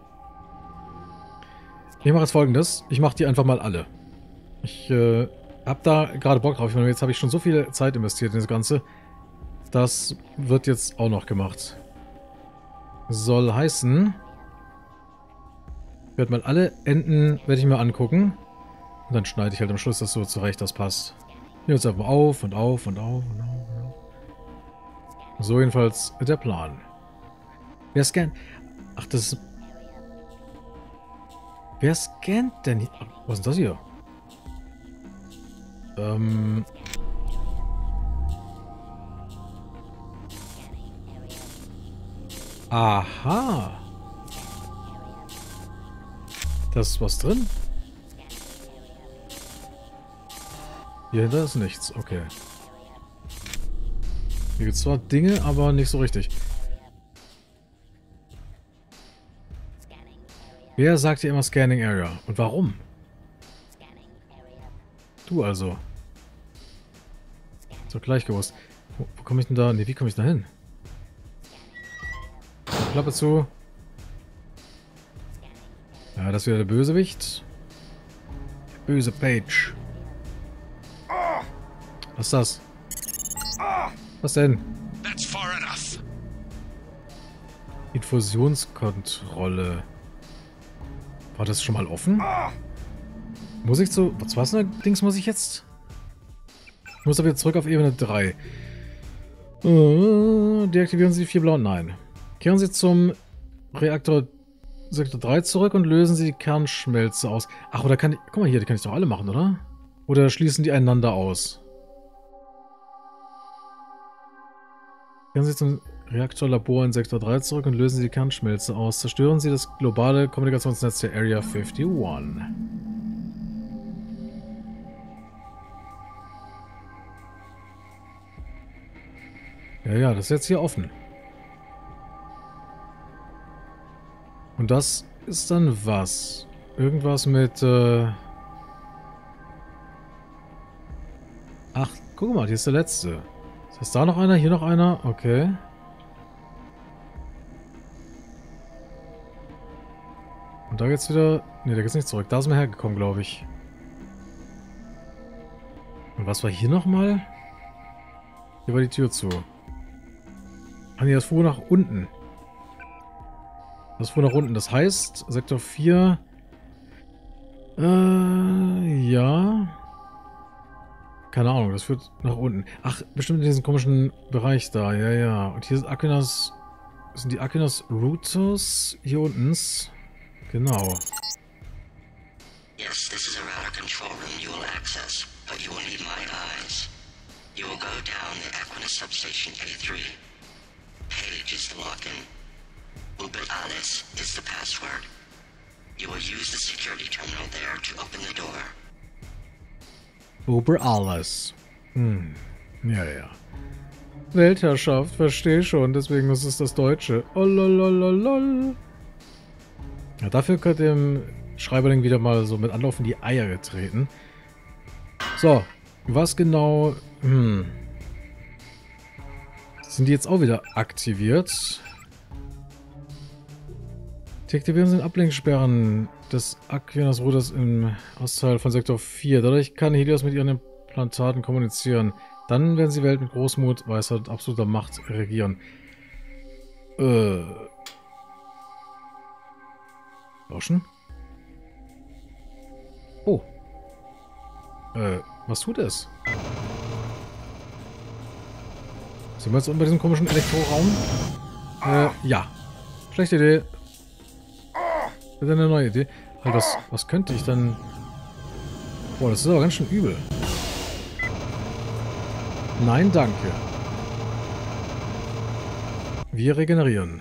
Ich mache jetzt Folgendes. Ich mache die einfach mal alle. Ich äh, habe da gerade Bock drauf. Ich meine, jetzt habe ich schon so viel Zeit investiert in das Ganze. Das wird jetzt auch noch gemacht. Soll heißen... Ich werde mal alle Enden werde ich mir angucken. Und dann schneide ich halt am Schluss das so zurecht, das passt. Hier jetzt einfach auf und auf und auf und auf und auf. So jedenfalls der Plan. Wer scannt? Ach, das ist... Wer scannt denn hier? Was ist das hier? Ähm... Aha! Da ist was drin? Hier hinter ist nichts, okay. Hier gibt es zwar Dinge, aber nicht so richtig. Wer sagt hier immer Scanning Area? Und warum? Du also. So gleich gewusst. Wo, wo komme ich denn da? Ne, wie komme ich da hin? Klappe zu. Ja, das ist wieder der Bösewicht. Der böse Page. Was ist das? Was denn? Infusionskontrolle. War das schon mal offen? Muss ich zu... Was war's denn? Dings muss ich jetzt? Ich muss da wieder zurück auf Ebene drei. Uh, deaktivieren Sie die vier blauen? Nein. Kehren Sie zum Reaktor Sektor drei zurück und lösen Sie die Kernschmelze aus. Ach, oder kann ich... Guck mal hier, die kann ich doch alle machen, oder? Oder schließen die einander aus? Kehren Sie zum Reaktorlabor in Sektor drei zurück und lösen Sie die Kernschmelze aus. Zerstören Sie das globale Kommunikationsnetz der Area einundfünfzig. Ja, ja, das ist jetzt hier offen. Und das ist dann was? Irgendwas mit, äh... Ach, guck mal, hier ist der letzte. Ist das da noch einer? Hier noch einer? Okay. Und da geht's wieder... Ne, da geht's nicht zurück. Da sind wir hergekommen, glaube ich. Und was war hier nochmal? Hier war die Tür zu. Ah ne, das fuhr nach unten. Das fuhr nach unten. Das heißt, Sektor vier... Äh, ja... Keine Ahnung, das führt nach unten. Ach, bestimmt in diesem komischen Bereich da. Ja, ja. Und hier ist Aquinas... Sind die Aquinas Routers hier unten? Genau. Yes, this is a router control room you will access, but you will need my eyes. You will go down the Aquinas substation A three. Page is the login. Uber Alice is the password. You will use the security terminal there to open the door. Uber Alice. Hm. Ja, ja. Weltherrschaft, verstehe schon, deswegen ist es das Deutsche. Oh, lolololol. Ja, dafür könnt ihr dem Schreiberling wieder mal so mit Anlauf in die Eier getreten. So, was genau... Hm. Sind die jetzt auch wieder aktiviert? Deaktivieren Sie den Ablenksperren des Aquinas Routers im Ostteil von Sektor vier. Dadurch kann Helios mit ihren Implantaten kommunizieren. Dann werden sie Welt mit Großmut, Weisheit und absoluter Macht regieren. Äh... Lauschen? Oh. Äh, was tut es? Sind wir jetzt unten bei diesem komischen Elektroraum? Äh, ja. Schlechte Idee. Wieder eine neue Idee. Halt, was, was könnte ich dann... Boah, das ist aber ganz schön übel. Nein, danke. Wir regenerieren.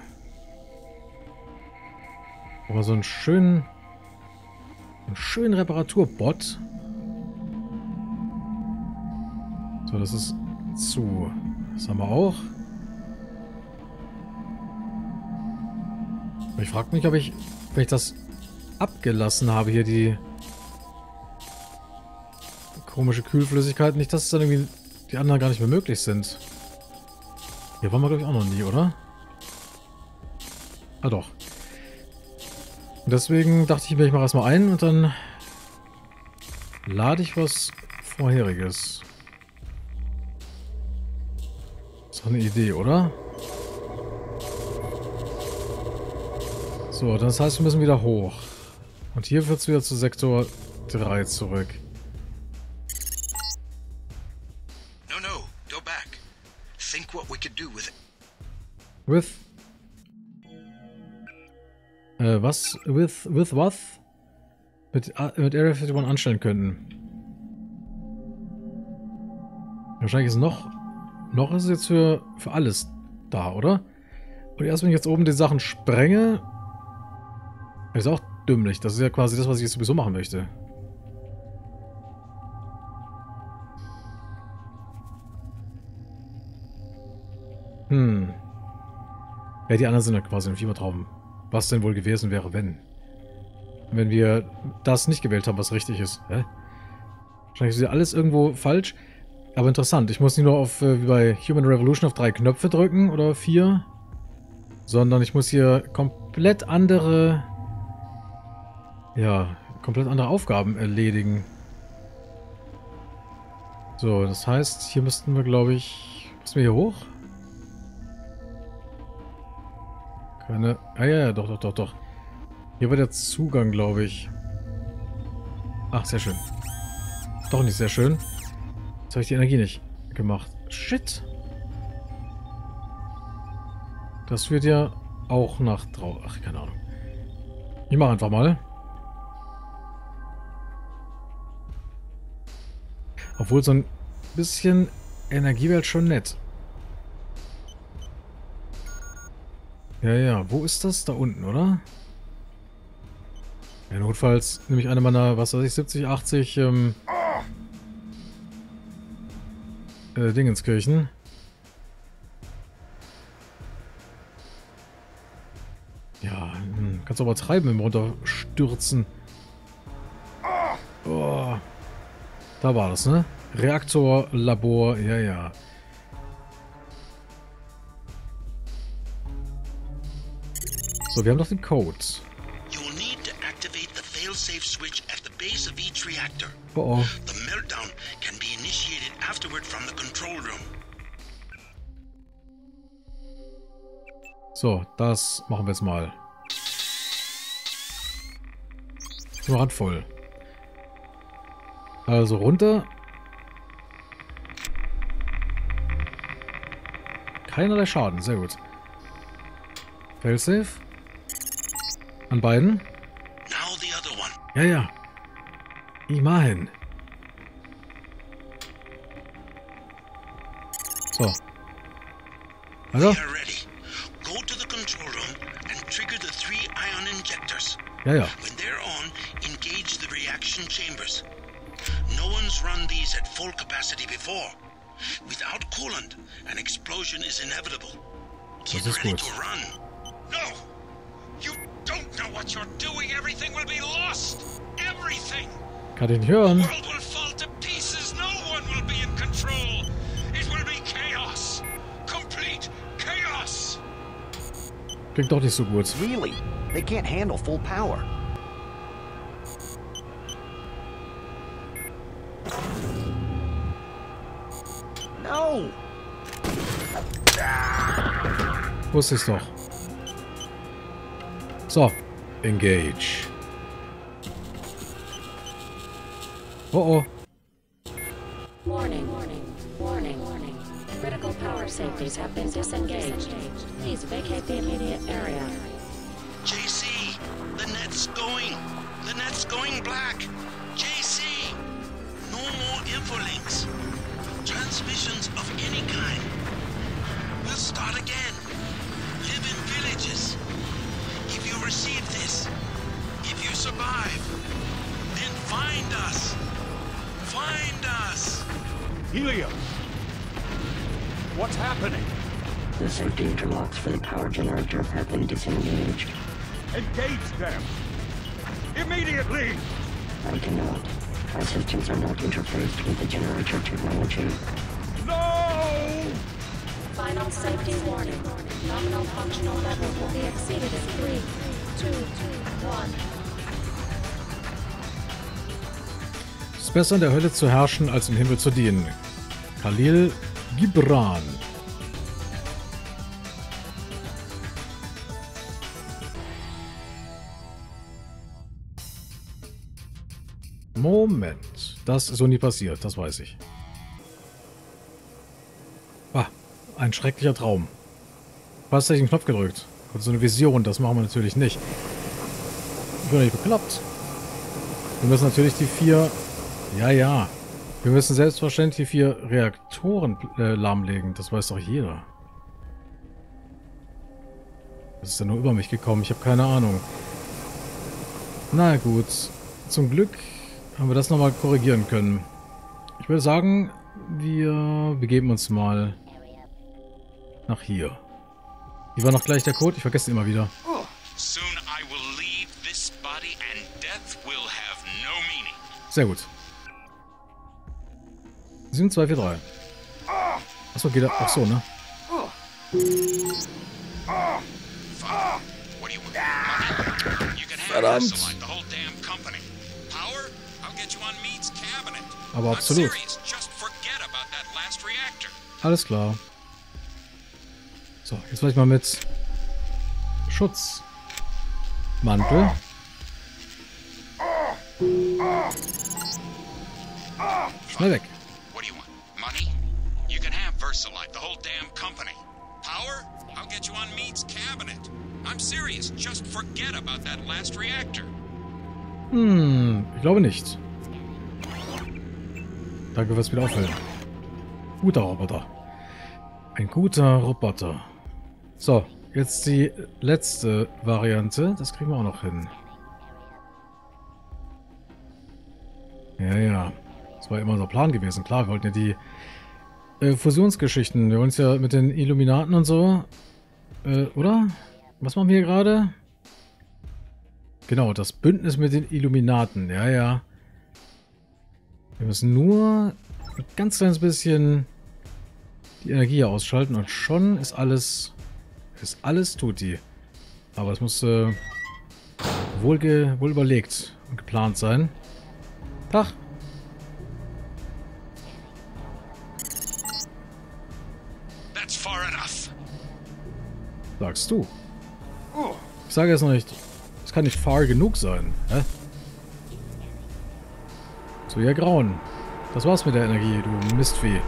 Aber so einen schönen... Einen schönen Reparaturbot. So, das ist zu. Das haben wir auch. Ich frage mich, ob ich, wenn ich das abgelassen habe, hier die komische Kühlflüssigkeit, nicht, dass dann irgendwie die anderen gar nicht mehr möglich sind. Hier waren wir, glaube ich, auch noch nie, oder? Ah, doch. Und deswegen dachte ich mir, ich mache erstmal ein und dann lade ich was Vorheriges. Ist doch eine Idee, oder? So, das heißt, wir müssen wieder hoch. Und hier wird es wieder zu Sektor drei zurück. No, no, go back. Think what we could do with it. With... Äh, was? With... With what? Mit, mit Area einundfünfzig anstellen könnten. Wahrscheinlich ist noch... Noch ist es jetzt für, für alles da, oder? Und erst wenn ich jetzt oben die Sachen sprenge... Ist auch dümmlich. Das ist ja quasi das, was ich jetzt sowieso machen möchte. Hm. Ja, die anderen sind ja quasi ein Fiebertraum. Was denn wohl gewesen wäre, wenn? Wenn wir das nicht gewählt haben, was richtig ist. Hä? Wahrscheinlich ist ja alles irgendwo falsch. Aber interessant. Ich muss nicht nur auf, äh, wie bei Human Revolution, auf drei Knöpfe drücken oder vier. Sondern ich muss hier komplett andere... Ja, komplett andere Aufgaben erledigen. So, das heißt, hier müssten wir, glaube ich... Müssen wir hier hoch? Keine... Ah ja, ja, doch, doch, doch, doch. Hier war der Zugang, glaube ich. Ach, sehr schön. Doch nicht sehr schön. Jetzt habe ich die Energie nicht gemacht. Shit. Das führt ja auch nach draußen. Ach, keine Ahnung. Ich mache einfach mal. Obwohl so ein bisschen Energie wäre schon nett. Ja, ja. Wo ist das? Da unten, oder? Ja, notfalls nehme ich eine meiner, was weiß ich, siebzig, achtzig ähm, äh, Dingenskirchen. Ja, hm, kannst du aber treiben im Runterstürzen. Oh. Da war das, ne? Reaktor, Labor, ja, ja. So, wir haben doch den Code. You'll need to activate the failsafe switch at the base of each reactor. Oh oh. The meltdown can be initiated afterward from the control room. So, das machen wir jetzt mal. Ist mal randvoll. Also runter. Keinerlei Schaden, sehr gut. Failsafe. An beiden. Now the other one. Ja, ja. Immerhin. So. Also. We are ready. Go to the control room and trigger the three ion injectors. Ja, ja. When they're on, engage the reaction chambers. No one's run these at full capacity before. Without coolant, an explosion is inevitable. Get Das ist ready gut. to run. No! You don't know what you're doing. Everything will be lost. Everything. Kann ich nicht hören. The world will fall to pieces. No one will be in control. It will be chaos. Complete chaos. Klingt doch nicht so gut. Really? They can't handle full power. No! Wusste ich's doch. So. Engage. Oh oh. Warning, warning, warning, warning. Critical power safeties have been disengaged. Please vacate the immediate area. J C, the net's going. The net's going black. J C, no more infolinks. Transmissions of any kind. We'll start again. Live in villages. If you receive this, if you survive, then find us. Find us. Helium! What's happening? The safety interlocks for the power generator have been disengaged. Engage them! Immediately! I cannot. Our systems are not interfaced with the generator technology. No! Final safety warning. Nominal functional level will be exceeded in three, two, one. Es ist besser in der Hölle zu herrschen, als im Himmel zu dienen. Khalil Gibran. Moment. Das ist so nie passiert, das weiß ich. Ah, ein schrecklicher Traum. Fast hätte ich den Knopf gedrückt. Und so eine Vision, das machen wir natürlich nicht. Ich bin nicht bekloppt. Wir müssen natürlich die vier... Ja, ja. Wir müssen selbstverständlich die vier Reaktoren äh, lahmlegen. Das weiß doch jeder. Das ist ja nur über mich gekommen. Ich habe keine Ahnung. Na gut. Zum Glück haben wir das nochmal korrigieren können. Ich würde sagen, wir begeben uns mal nach hier. Wie war noch gleich der Code? Ich vergesse ihn immer wieder. Soon I will leave this body and death will have no meaning. Sehr gut. sieben zwei vier drei. Achso, geht auch so, ne? Verdammt. Aber absolut. Alles klar. So, jetzt weiß ich mal mit Schutzmantel. Schnell weg. Versalite, the whole damn company. Power? I'll get you on Meade's cabinet. I'm serious. Just forget about that last reactor. Hm, ich glaube nicht. Danke fürs Wiederaufhellen. Guter Roboter. Ein guter Roboter. So, jetzt die letzte Variante. Das kriegen wir auch noch hin. Ja, ja. Das war immer unser Plan gewesen. Klar, wir wollten ja die äh, Fusionsgeschichten. Wir wollen es ja mit den Illuminaten und so. Äh, oder? Was machen wir hier gerade? Genau, das Bündnis mit den Illuminaten. Ja, ja. Wir müssen nur ein ganz kleines bisschen die Energie ausschalten und schon ist alles, ist alles tutti. Aber es muss äh, wohl, ge, wohl überlegt und geplant sein. Tag. That's far enough. Sagst du. Ich sage jetzt noch nicht, es kann nicht far genug sein. Hä? So, ja, grauen. Das war's mit der Energie, du Mistvieh.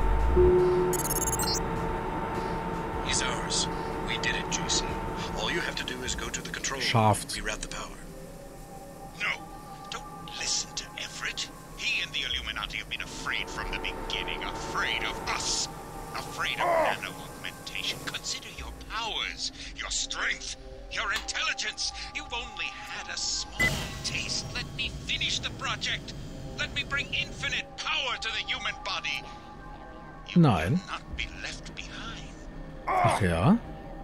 He's ours. We did it, J C. All you have to do is go to the control room. Shaft. Reroute the power. No, don't listen to Everett. He and the Illuminati have been afraid from the beginning. Afraid of us. Afraid of nano-augmentation. Consider your powers, your strength, your intelligence. You've only had a small taste. Let me finish the project. Let me bring infinite power to the human body. You Nein. will not be left behind. Ach ja.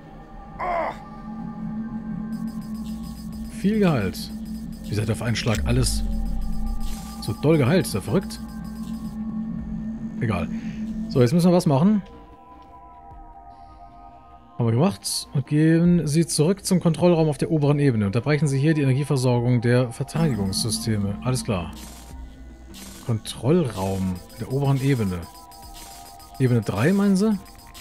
Viel Gehalt. Wie seid ihr auf einen Schlag alles so doll geheilt? Ist ja verrückt. Egal. So, jetzt müssen wir was machen. Haben wir gemacht. Und gehen Sie zurück zum Kontrollraum auf der oberen Ebene. Unterbrechen Sie hier die Energieversorgung der Verteidigungssysteme. Alles klar. Kontrollraum der oberen Ebene. Ebene drei, meinen Sie?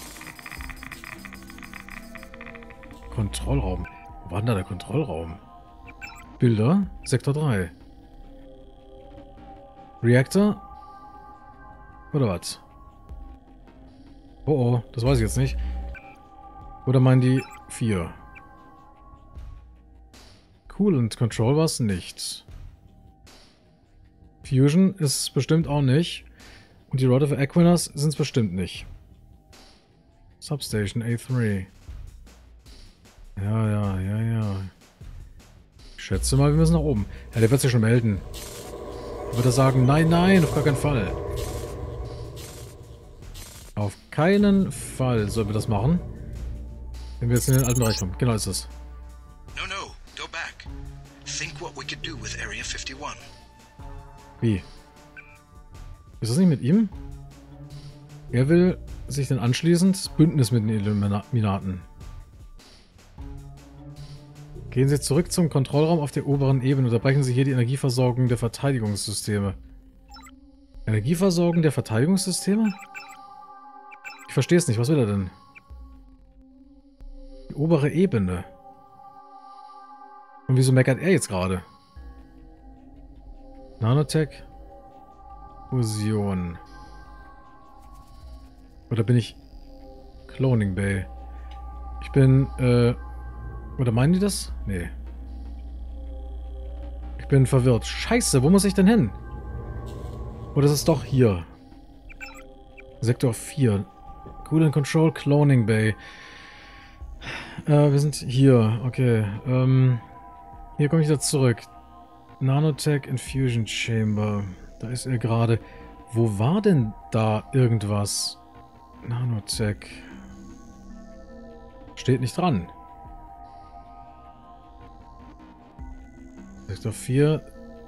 Kontrollraum. Wo war denn da der Kontrollraum? Bilder, Sektor drei. Reaktor? Oder was? Oh oh, das weiß ich jetzt nicht. Oder meinen die vier? Coolant Control war es nicht. Fusion ist es bestimmt auch nicht. Und die Rod of Aquinas sind es bestimmt nicht. Substation A drei. Ja, ja, ja, ja. Ich schätze mal, wir müssen nach oben. Ja, der wird sich schon melden. Er wird er sagen, nein, nein, auf gar keinen Fall. Auf keinen Fall sollen wir das machen. Wenn wir jetzt in den alten Bereich kommen. Genau ist es. No, no, go back. Think what we could do with Area fifty-one. Wie? Ist das nicht mit ihm? Er will sich dann anschließend Bündnis mit den Illuminaten. Gehen Sie zurück zum Kontrollraum auf der oberen Ebene. Unterbrechen Sie hier die Energieversorgung der Verteidigungssysteme. Energieversorgung der Verteidigungssysteme? Ich verstehe es nicht. Was will er denn? Die obere Ebene. Und wieso meckert er jetzt gerade? Nanotech. Fusion. Oder bin ich Cloning Bay? Ich bin, äh... Oder meinen die das? Nee. Ich bin verwirrt. Scheiße, wo muss ich denn hin? Oder ist es doch hier? Sektor vier. Coolant Control, Cloning Bay. Äh, wir sind hier. Okay. Ähm, hier komme ich wieder zurück. Nanotech Infusion Chamber. Da ist er gerade. Wo war denn da irgendwas? Nanotech. Steht nicht dran. Sektor vier.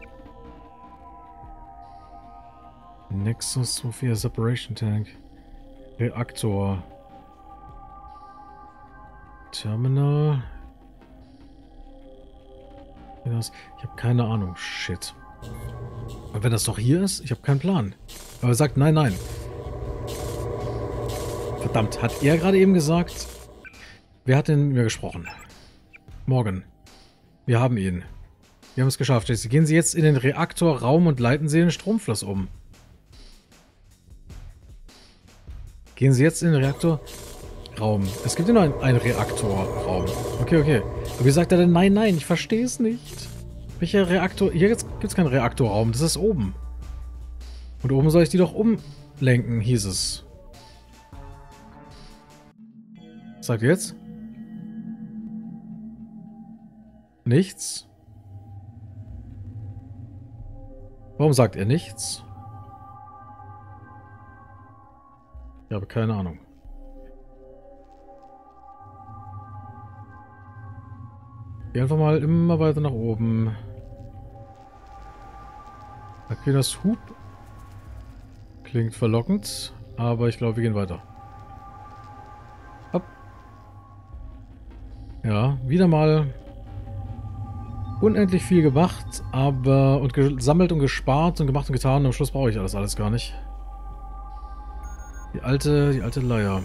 Nexus Sophia Separation Tank. Reaktor. Terminal. Ich habe keine Ahnung. Shit. Aber wenn das doch hier ist, ich habe keinen Plan. Aber er sagt nein, nein. Verdammt, hat er gerade eben gesagt? Wer hat denn mit mir gesprochen? Morgan. Wir haben ihn. Wir haben es geschafft. Jetzt gehen Sie jetzt in den Reaktorraum und leiten Sie den Stromfluss um. Gehen Sie jetzt in den Reaktorraum. Es gibt ja nur einen, einen Reaktorraum. Okay, okay. Aber wie sagt er denn? Nein, nein, ich verstehe es nicht. Welcher Reaktor? Hier gibt es keinen Reaktorraum. Das ist oben. Und oben soll ich die doch umlenken, hieß es. Was sagt ihr jetzt? Nichts? Warum sagt er nichts? Ich habe keine Ahnung. Geh einfach mal immer weiter nach oben. Okay, das Hub klingt verlockend, aber ich glaube, wir gehen weiter. Hopp. Ja, wieder mal unendlich viel gemacht, aber und gesammelt und gespart und gemacht und getan. Und am Schluss brauche ich alles, alles gar nicht. Die alte, die alte Leier.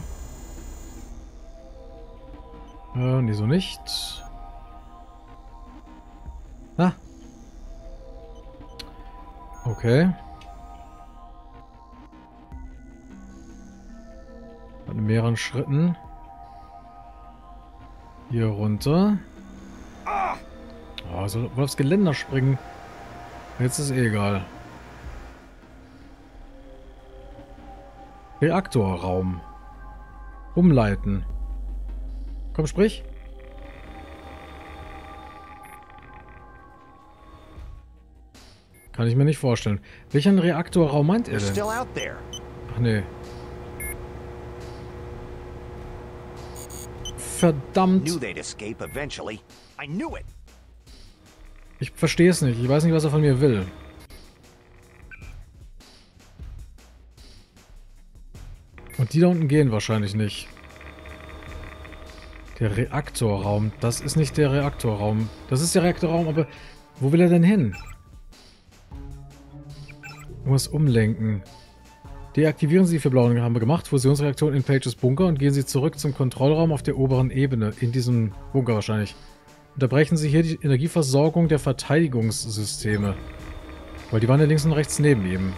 Äh, nee, so nicht. Ah. Okay. In mehreren Schritten. Hier runter. Oh, soll wohl aufs Geländer springen. Jetzt ist eh egal. Reaktorraum. Umleiten. Komm, sprich. Kann ich mir nicht vorstellen. Welchen Reaktorraum meint er denn? Ach nee. Verdammt. Ich verstehe es nicht. Ich weiß nicht, was er von mir will. Und die da unten gehen wahrscheinlich nicht. Der Reaktorraum. Das ist nicht der Reaktorraum. Das ist der Reaktorraum, aber wo will er denn hin? Irgendwas umlenken. Deaktivieren Sie die vier blauen, haben wir gemacht. Fusionsreaktion in Pages Bunker und gehen Sie zurück zum Kontrollraum auf der oberen Ebene. In diesem Bunker wahrscheinlich. Unterbrechen Sie hier die Energieversorgung der Verteidigungssysteme. Weil die waren ja links und rechts neben ihm.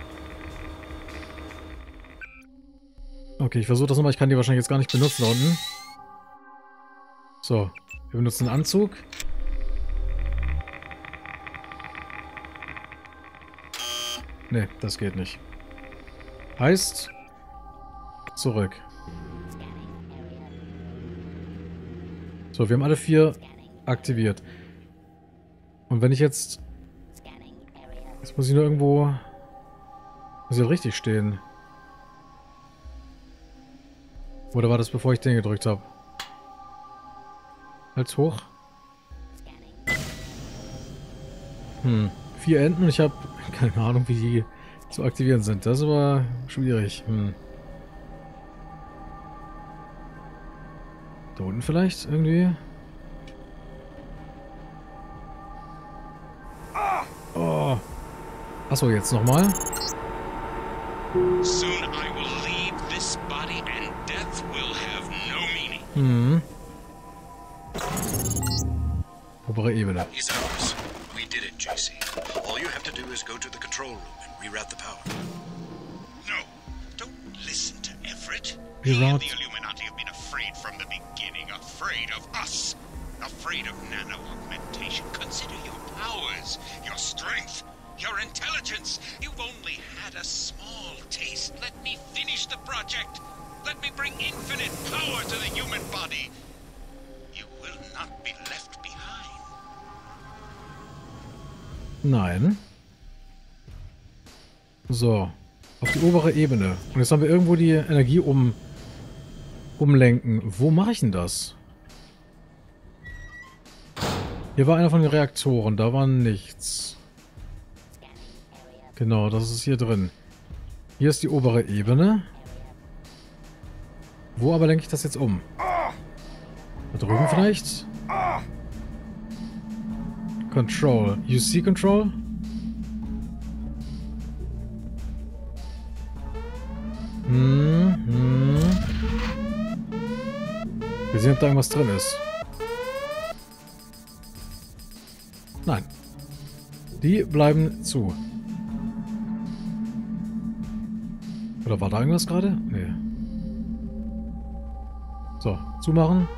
Okay, ich versuche das nochmal. Ich kann die wahrscheinlich jetzt gar nicht benutzen da unten. So, wir benutzen einen Anzug. Ne, das geht nicht. Heißt, zurück. So, wir haben alle vier aktiviert. Und wenn ich jetzt... Jetzt muss ich nur irgendwo... Muss ich halt richtig stehen. Oder war das, bevor ich den gedrückt habe? Halt hoch. Hm. Vier Enden und ich habe keine Ahnung, wie die zu aktivieren sind. Das ist aber schwierig. Hm. Da unten vielleicht irgendwie? Oh. Achso, jetzt nochmal. Soon I will leave this body and death will have no meaning. Hm. Obere Ebene. He's ours. We did it, J C. All you have to do is go to the control room and reroute the power. No, don't listen to Everett. Reroute. The Illuminati have been afraid from the beginning, afraid of us, afraid of nano-augmentation. Consider your powers, your strength, your intelligence. You've only had a small taste. Let me finish the project. Let me bring infinite power to the human body. You will not be left behind. Nein. So. Auf die obere Ebene. Und jetzt haben wir irgendwo die Energie um, umlenken. Wo mache ich denn das? Hier war einer von den Reaktoren. Da war nichts. Genau, das ist hier drin. Hier ist die obere Ebene. Wo aber lenke ich das jetzt um? Da drüben vielleicht? Control. U C Control? Hm, hm. Wir sehen, ob da irgendwas drin ist. Nein. Die bleiben zu. Oder war da irgendwas gerade? Nee. So, zumachen.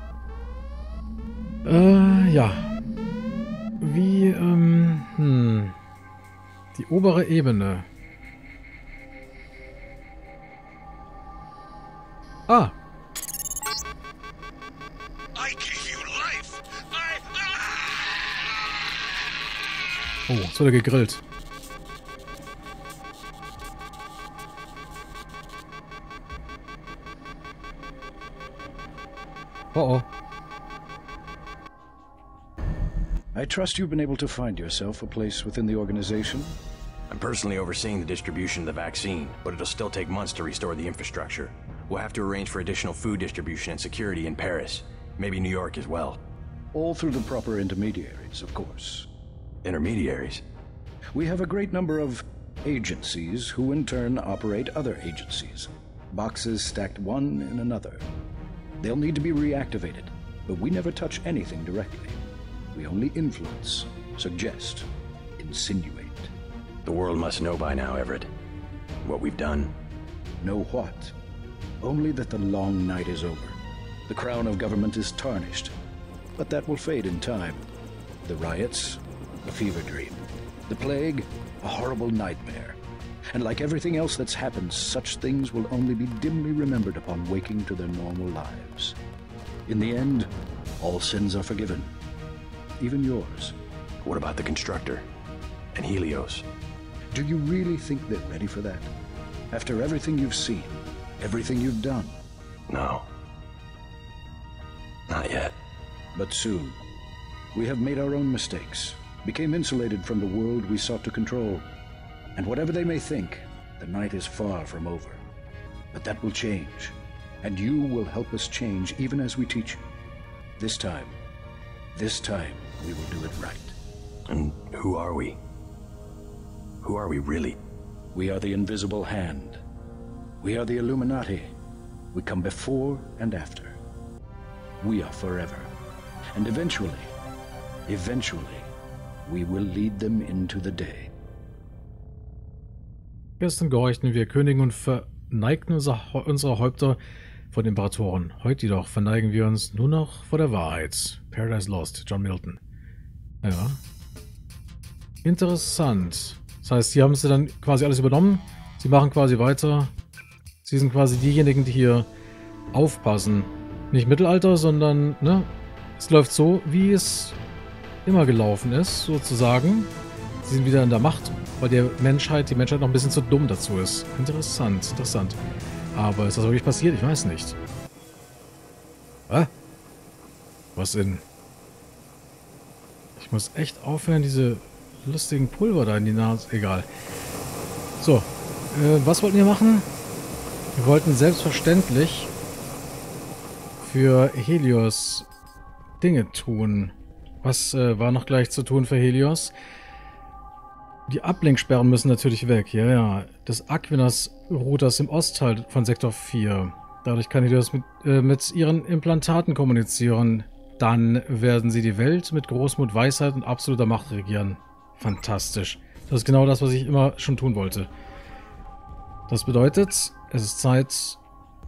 Äh, ja. Wie, ähm, hm. Die obere Ebene. Ah. I gave you life. I... Oh, jetzt wird er gegrillt. Oh oh. I trust you've been able to find yourself a place within the organization. I'm personally overseeing the distribution of the vaccine, but it'll still take months to restore the infrastructure. We'll have to arrange for additional food distribution and security in Paris. Maybe New York as well. All through the proper intermediaries, of course. Intermediaries? We have a great number of agencies who in turn operate other agencies. Boxes stacked one in another. They'll need to be reactivated, but we never touch anything directly. We only influence, suggest, insinuate. The world must know by now, Everett. What we've done. Know what? Only that the long night is over. The crown of government is tarnished. But that will fade in time. The riots, a fever dream. The plague, a horrible nightmare. And like everything else that's happened, such things will only be dimly remembered upon waking to their normal lives. In the end, all sins are forgiven. Even yours. What about the Constructor? And Helios? Do you really think they're ready for that? After everything you've seen, everything you've done? No. Not yet. But soon. We have made our own mistakes, became insulated from the world we sought to control. And whatever they may think, the night is far from over. But that will change. And you will help us change even as we teach you. This time, this time, we will do it right. And who are we? Who are we really? We are the Invisible Hand. We are the Illuminati. We come before and after. We are forever. And eventually, eventually, we will lead them into the day. Gestern gehorchten wir Königen und verneigten unser, unsere Häupter vor den Imperatoren. Heute jedoch verneigen wir uns nur noch vor der Wahrheit. Paradise Lost, John Milton. Ja. Interessant. Das heißt, hier haben sie dann quasi alles übernommen. Sie machen quasi weiter. Sie sind quasi diejenigen, die hier aufpassen. Nicht Mittelalter, sondern, ne? Es läuft so, wie es immer gelaufen ist, sozusagen. Sie sind wieder in der Macht, weil die Menschheit, die Menschheit noch ein bisschen zu dumm dazu ist. Interessant, interessant. Aber ist das wirklich passiert? Ich weiß nicht. Hä? Was denn? Ich muss echt aufhören, diese lustigen Pulver da in die Nase... Egal. So, äh, was wollten wir machen? Wir wollten selbstverständlich für Helios Dinge tun. Was äh, war noch gleich zu tun für Helios? Die Ablenksperren müssen natürlich weg. Ja, ja. Das Aquinas-Routers im Ostteil von Sektor vier. Dadurch kann Helios mit, äh, mit ihren Implantaten kommunizieren. Dann werden sie die Welt mit Großmut, Weisheit und absoluter Macht regieren. Fantastisch. Das ist genau das, was ich immer schon tun wollte. Das bedeutet, es ist Zeit,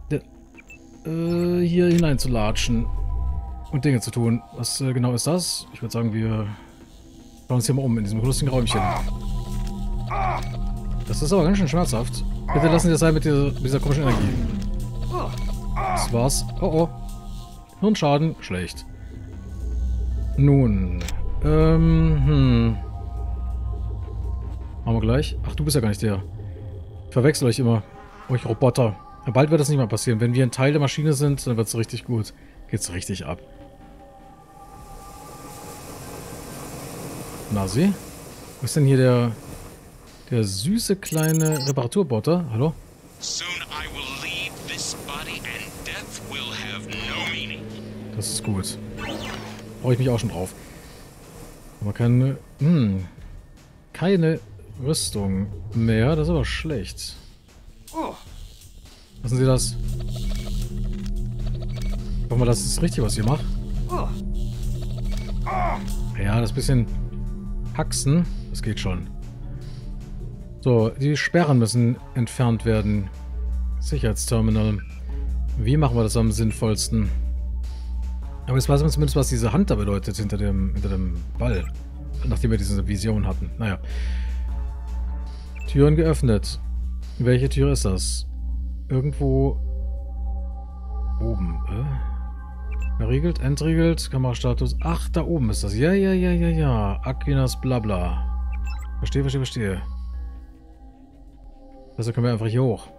äh, hier hineinzulatschen und Dinge zu tun. Was äh, genau ist das? Ich würde sagen, wir schauen uns hier mal um in diesem lustigen Räumchen. Das ist aber ganz schön schmerzhaft. Bitte lassen Sie das sein mit dieser, mit dieser komischen Energie. Das war's. Oh oh. Hirnschaden. Schlecht. Nun. Ähm, hm. Machen wir gleich. Ach, du bist ja gar nicht der. Ich verwechsel euch immer. Euch Roboter. Ja, bald wird das nicht mehr passieren. Wenn wir ein Teil der Maschine sind, dann wird es richtig gut. Geht's richtig ab. Nasi? Wo ist denn hier der... Der süße kleine Reparaturboter? Hallo? Das ist gut. Freue ich mich auch schon drauf. Aber keine... Hm. Keine Rüstung mehr. Das ist aber schlecht. Lassen Sie das. Guck mal, das ist richtig, was ihr macht. Ja, das bisschen Haxen. Das geht schon. So, die Sperren müssen entfernt werden. Sicherheitsterminal. Wie machen wir das am sinnvollsten? Aber jetzt weiß man zumindest, was diese Hand da bedeutet hinter dem, hinter dem Ball. Nachdem wir diese Vision hatten. Naja. Türen geöffnet. Welche Tür ist das? Irgendwo Oben. Äh? Verriegelt, entriegelt, Kamerastatus. Ach, da oben ist das. Ja, ja, ja, ja, ja. Aquinas, blabla. Verstehe, verstehe, verstehe. Also können wir einfach hier hoch.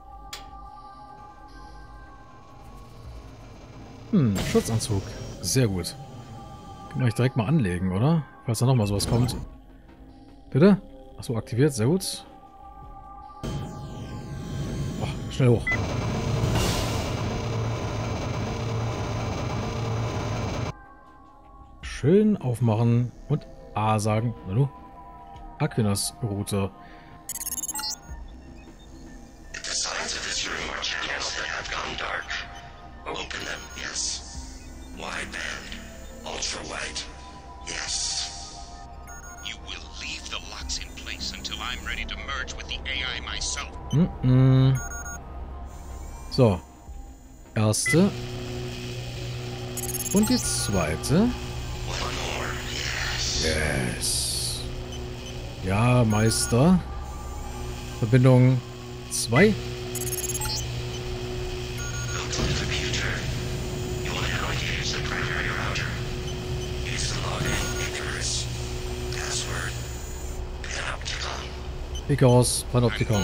Hm, Schutzanzug. Sehr gut. Können wir euch direkt mal anlegen, oder? Falls da nochmal sowas kommt. Bitte? Achso, aktiviert. Sehr gut. Oh, schnell hoch. Schön aufmachen und A sagen. Na du? Aquinas-Route. Mm-mm. So. Erste. Und die zweite. Yes. Ja, Meister. Verbindung zwei. Icarus, Panoptikon.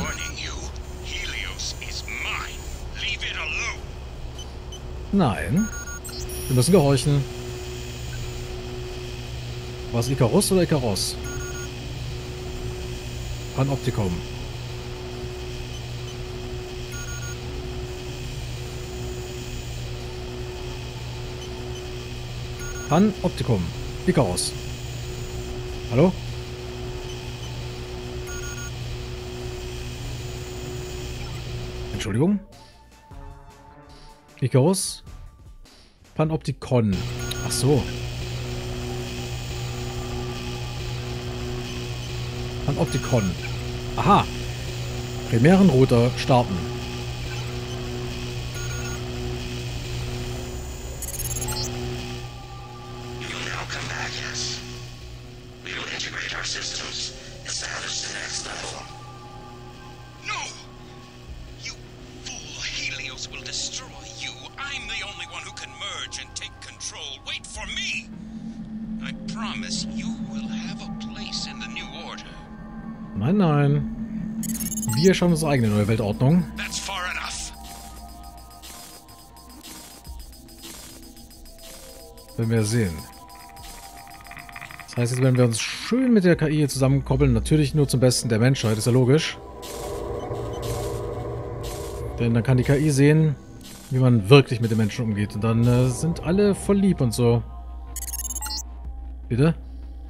Nein. Wir müssen gehorchen. War es Icarus oder Icaros? Panoptikum. Panoptikum. Icarus. Hallo? Entschuldigung? Icarus? Panoptikon. Ach so. Panoptikon. Aha. Primärenrouter starten. Nein, nein. Wir schaffen unsere eigene neue Weltordnung. Wenn wir sehen. Das heißt, jetzt werden wir uns schön mit der K I zusammenkoppeln. Natürlich nur zum Besten der Menschheit, ist ja logisch. Denn dann kann die K I sehen, wie man wirklich mit den Menschen umgeht. Und dann äh, sind alle voll lieb und so. Bitte?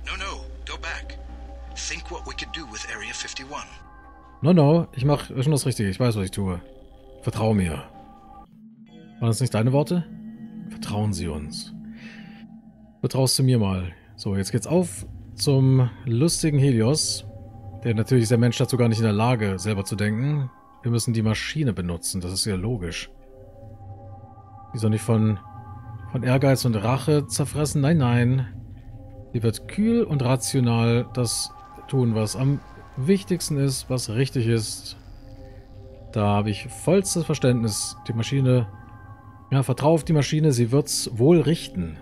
No, no, ich mache schon das Richtige. Ich weiß, was ich tue. Vertrau mir. Waren das nicht deine Worte? Vertrauen Sie uns. Vertraust du mir mal. So, jetzt geht's auf zum lustigen Helios. Der natürlich ist der Mensch dazu gar nicht in der Lage, selber zu denken. Wir müssen die Maschine benutzen. Das ist ja logisch. Die soll nicht von, von Ehrgeiz und Rache zerfressen. Nein, nein. Die wird kühl und rational das tun, was am wichtigsten ist, was richtig ist. Da habe ich vollstes Verständnis. Die Maschine, ja, vertrau auf die Maschine, sie wird's wohl richten.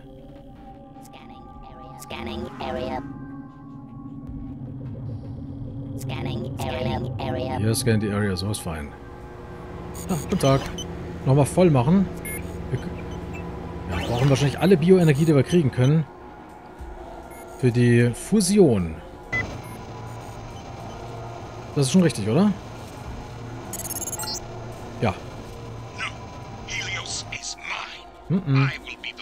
Scanning area. Scanning area. Hier scannt die Area, so ist fein. Ah, guten Tag. Nochmal voll machen. Wir, ja, wir brauchen wahrscheinlich alle Bioenergie, die wir kriegen können. Für die Fusion. Das ist schon richtig, oder? Ja. Mm -mm.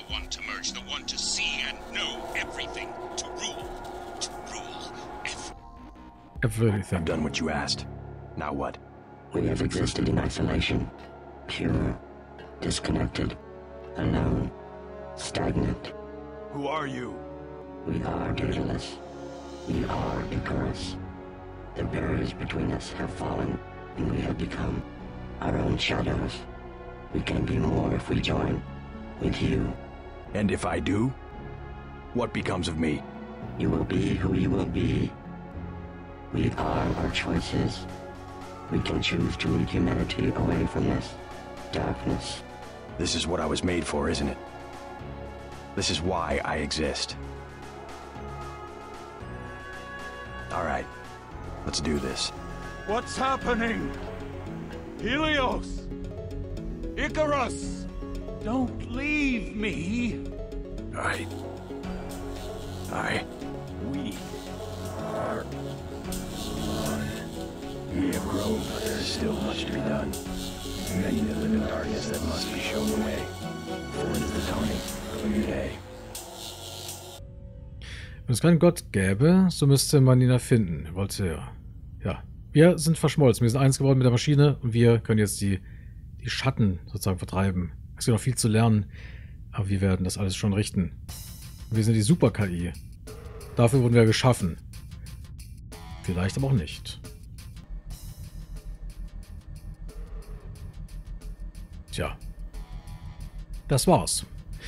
Everything. I've done what you asked. Now what? We have existed in isolation. Pure. Disconnected. Alone. Stagnant. Who are you? We are dataless. We are Icarus. The barriers between us have fallen, and we have become our own shadows. We can be more if we join with you. And if I do? What becomes of me? You will be who you will be. We are our choices. We can choose to lead humanity away from this darkness, This is what I was made for, isn't it? This is why I exist. All right, let's do this. What's happening? Helios! Icarus! Don't leave me! I... I... We are one. We have grown, but there is still much to be done. Many that live in darkness that must be shown the way. For it is the dawning of a new day. Wenn es keinen Gott gäbe, so müsste man ihn erfinden. Voltaire. Ja. Wir sind verschmolzen. Wir sind eins geworden mit der Maschine und wir können jetzt die, die Schatten sozusagen vertreiben. Es gibt noch viel zu lernen, aber wir werden das alles schon richten. Wir sind die Super-K I. Dafür wurden wir geschaffen. Vielleicht aber auch nicht. Tja. Das war's.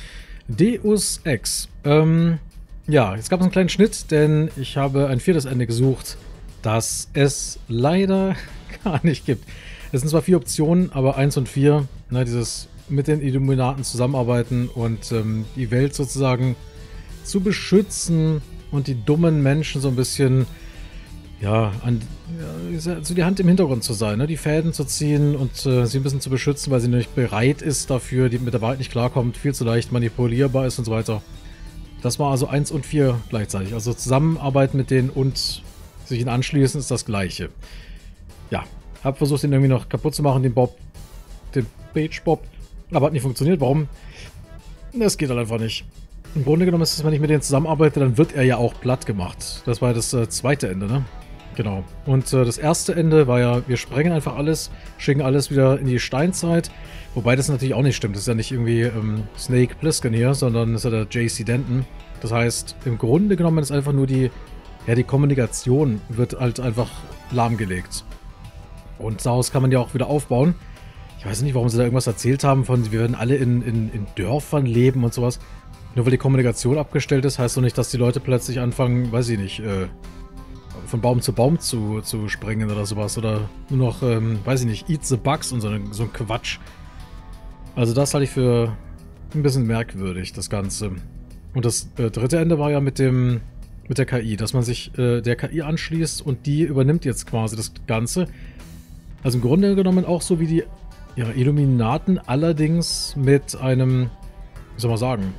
Deus Ex. Ähm, ja, jetzt gab es einen kleinen Schnitt, denn ich habe ein viertes Ende gesucht, das es leider gar nicht gibt. Es sind zwar vier Optionen, aber eins und vier, ne, dieses mit den Illuminaten zusammenarbeiten und ähm, die Welt sozusagen zu beschützen und die dummen Menschen so ein bisschen, ja, an, ja, so die Hand im Hintergrund zu sein, ne? Die Fäden zu ziehen und äh, sie ein bisschen zu beschützen, weil sie nicht bereit ist dafür, die mit der Wahrheit nicht klarkommt, viel zu leicht manipulierbar ist und so weiter. Das war also eins und vier gleichzeitig. Also zusammenarbeiten mit denen und sich ihnen anschließen ist das Gleiche. Ja, hab versucht, den irgendwie noch kaputt zu machen, den Bob, den Page Bob, aber hat nicht funktioniert. Warum? Das geht halt einfach nicht. Im Grunde genommen ist es, wenn ich mit denen zusammenarbeite, dann wird er ja auch platt gemacht. Das war ja das äh, zweite Ende, ne? Genau. Und äh, das erste Ende war ja, wir sprengen einfach alles, schicken alles wieder in die Steinzeit. Wobei das natürlich auch nicht stimmt. Das ist ja nicht irgendwie ähm, Snake Plissken hier, sondern das ist ja der J C Denton. Das heißt, im Grunde genommen ist einfach nur die, ja, die Kommunikation wird halt einfach lahmgelegt. Und daraus kann man ja auch wieder aufbauen. Ich weiß nicht, warum sie da irgendwas erzählt haben von, wir werden alle in, in, in Dörfern leben und sowas. Nur weil die Kommunikation abgestellt ist, heißt doch nicht, dass die Leute plötzlich anfangen, weiß ich nicht, äh, von Baum zu Baum zu, zu springen oder sowas. Oder nur noch, ähm, weiß ich nicht, eat the bugs und so, eine, so ein Quatsch. Also das halte ich für ein bisschen merkwürdig, das Ganze. Und das äh, dritte Ende war ja mit dem mit der K I, dass man sich äh, der K I anschließt und die übernimmt jetzt quasi das Ganze. Also im Grunde genommen auch so wie die ja, Illuminaten, allerdings mit einem, wie soll man sagen,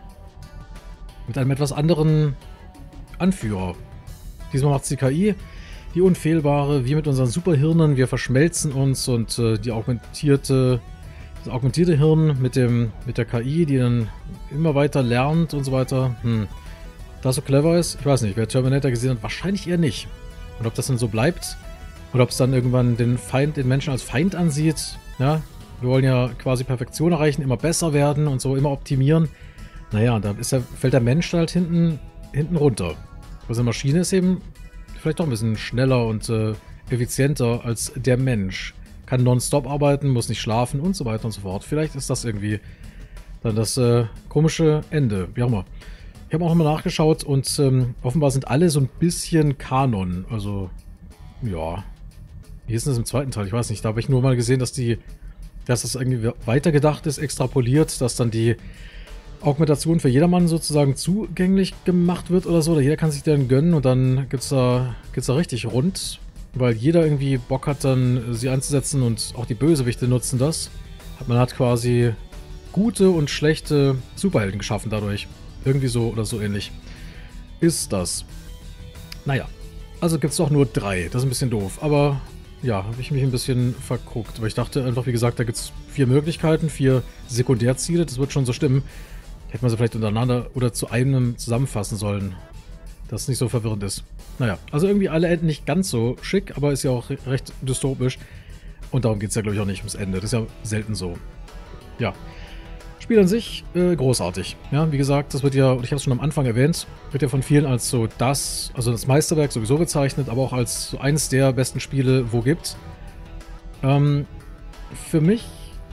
mit einem etwas anderen Anführer. Diesmal macht es die K I, die unfehlbare, wie mit unseren Superhirnen. Wir verschmelzen uns und äh, die augmentierte, das augmentierte Hirn mit, dem, mit der K I, die dann immer weiter lernt und so weiter. Hm. Das so clever ist, ich weiß nicht. Wer Terminator gesehen hat, wahrscheinlich eher nicht. Und ob das dann so bleibt oder ob es dann irgendwann den Feind, den Menschen als Feind ansieht. Ja, wir wollen ja quasi Perfektion erreichen, immer besser werden und so, immer optimieren. Naja, da ist der, fällt der Mensch halt hinten, hinten runter. Also eine Maschine ist eben vielleicht doch ein bisschen schneller und äh, effizienter als der Mensch. Kann nonstop arbeiten, muss nicht schlafen und so weiter und so fort. Vielleicht ist das irgendwie dann das äh, komische Ende. Wie auch immer. Ich habe auch nochmal nachgeschaut und ähm, offenbar sind alle so ein bisschen Kanon. Also, ja. Wie ist denn das im zweiten Teil? Ich weiß nicht. Da habe ich nur mal gesehen, dass die, dass das irgendwie weitergedacht ist, extrapoliert, dass dann die Augmentation für jedermann sozusagen zugänglich gemacht wird oder so. Oder jeder kann sich dann gönnen und dann geht's da, geht's da richtig rund. Weil jeder irgendwie Bock hat, dann sie einzusetzen und auch die Bösewichte nutzen das. Man hat quasi gute und schlechte Superhelden geschaffen dadurch. Irgendwie so oder so ähnlich ist das. Naja, also gibt es doch nur drei. Das ist ein bisschen doof. Aber ja, habe ich mich ein bisschen verguckt. Aber ich dachte einfach, wie gesagt, da gibt es vier Möglichkeiten, vier Sekundärziele. Das wird schon so stimmen. Hätte man sie vielleicht untereinander oder zu einem zusammenfassen sollen. Dass es nicht so verwirrend ist. Naja, also irgendwie alle Enden nicht ganz so schick, aber ist ja auch recht dystopisch. Und darum geht es ja, glaube ich, auch nicht ums Ende. Das ist ja selten so. Ja. Spiel an sich äh, großartig. Ja, wie gesagt, das wird ja, ich habe es schon am Anfang erwähnt, wird ja von vielen als so das, also das Meisterwerk sowieso bezeichnet, aber auch als so eins der besten Spiele, wo gibt. Ähm, für mich,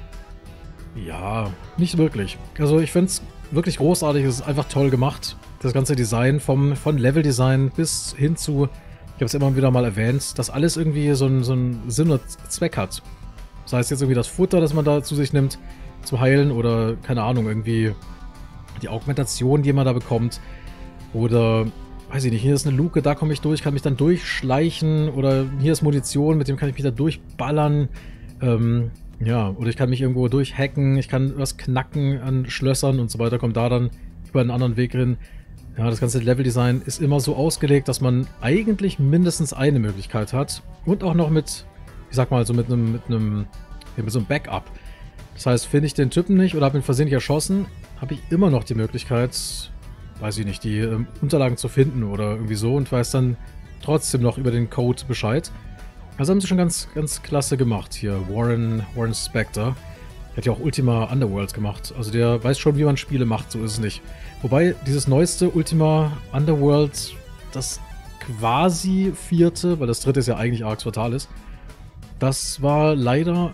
ja, nicht wirklich. Also ich finde es wirklich großartig, es ist einfach toll gemacht. Das ganze Design, vom, von Leveldesign bis hin zu, ich habe es immer wieder mal erwähnt, dass alles irgendwie so einen so einen Sinn und Zweck hat. Das heißt jetzt irgendwie das Futter, das man da zu sich nimmt, zu heilen oder, keine Ahnung, irgendwie die Augmentation, die man da bekommt. Oder, weiß ich nicht, hier ist eine Luke, da komme ich durch, kann mich dann durchschleichen. Oder hier ist Munition, mit dem kann ich mich da durchballern. Ähm, ja, oder ich kann mich irgendwo durchhacken, ich kann was knacken an Schlössern und so weiter, kommt da dann über einen anderen Weg drin. Ja, das ganze Leveldesign ist immer so ausgelegt, dass man eigentlich mindestens eine Möglichkeit hat. Und auch noch mit, ich sag mal, so mit einem, mit einem, ja, mit so einem Backup. Das heißt, finde ich den Typen nicht oder habe ihn versehentlich erschossen, habe ich immer noch die Möglichkeit, weiß ich nicht, die ähm, Unterlagen zu finden oder irgendwie so und weiß dann trotzdem noch über den Code Bescheid. Also haben sie schon ganz, ganz klasse gemacht hier. Warren, Warren Spector. Der hat ja auch Ultima Underworld gemacht. Also der weiß schon, wie man Spiele macht, so ist es nicht. Wobei, dieses neueste Ultima Underworld, das quasi vierte, weil das dritte ist ja eigentlich Arx Fatalis, das war leider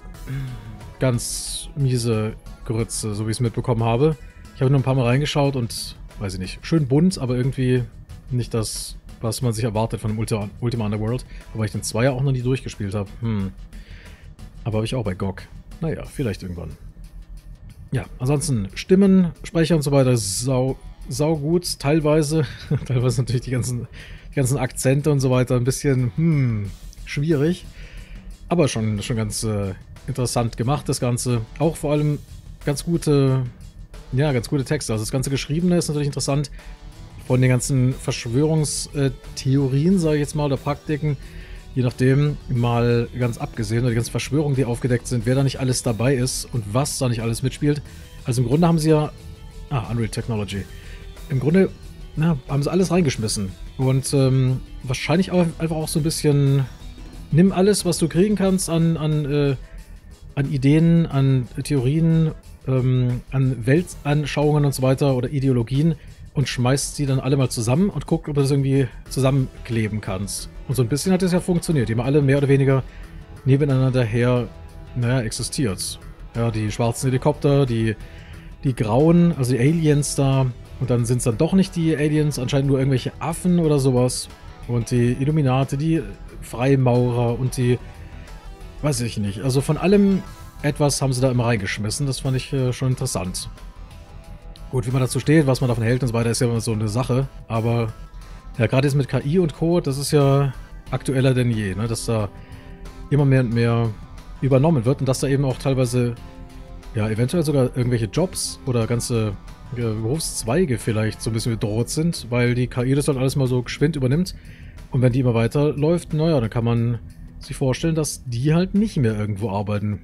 ganz miese Grütze, so wie ich es mitbekommen habe. Ich habe nur ein paar Mal reingeschaut und, weiß ich nicht, schön bunt, aber irgendwie nicht das, was man sich erwartet von dem Ultima, Ultima Underworld. Wobei ich den Zweier auch noch nie durchgespielt habe. Hm. Aber habe ich auch bei G O G. Naja, vielleicht irgendwann. Ja, ansonsten Stimmen, Sprecher und so weiter, sau, sau gut. Teilweise, teilweise natürlich die ganzen, die ganzen Akzente und so weiter ein bisschen, hm, schwierig. Aber schon, schon ganz äh, interessant gemacht, das Ganze. Auch vor allem ganz gute, ja, ganz gute Texte. Also das ganze Geschriebene ist natürlich interessant. Von den ganzen Verschwörungstheorien, sage ich jetzt mal, oder Praktiken, je nachdem, mal ganz abgesehen, oder die ganzen Verschwörungen, die aufgedeckt sind, wer da nicht alles dabei ist und was da nicht alles mitspielt. Also im Grunde haben sie ja, ah, Unreal Technology, im Grunde, na, haben sie alles reingeschmissen. Und ähm, wahrscheinlich auch einfach auch so ein bisschen, nimm alles, was du kriegen kannst an, an, äh, an Ideen, an Theorien, ähm, an Weltanschauungen und so weiter oder Ideologien, und schmeißt sie dann alle mal zusammen und guckt, ob du das irgendwie zusammenkleben kannst. Und so ein bisschen hat das ja funktioniert. Die haben alle mehr oder weniger nebeneinander her, naja, existiert. Ja, die schwarzen Helikopter, die, die grauen, also die Aliens da. Und dann sind es dann doch nicht die Aliens, anscheinend nur irgendwelche Affen oder sowas. Und die Illuminati, die Freimaurer und die, weiß ich nicht. Also von allem etwas haben sie da immer reingeschmissen. Das fand ich äh, schon interessant. Gut, wie man dazu steht, was man davon hält und so weiter, ist ja immer so eine Sache. Aber ja, gerade jetzt mit K I und Co., das ist ja aktueller denn je, ne? Dass da immer mehr und mehr übernommen wird und dass da eben auch teilweise, ja, eventuell sogar irgendwelche Jobs oder ganze ja, Berufszweige vielleicht so ein bisschen bedroht sind, weil die K I das dann alles mal so geschwind übernimmt. Und wenn die immer weiterläuft, naja, dann kann man sich vorstellen, dass die halt nicht mehr irgendwo arbeiten.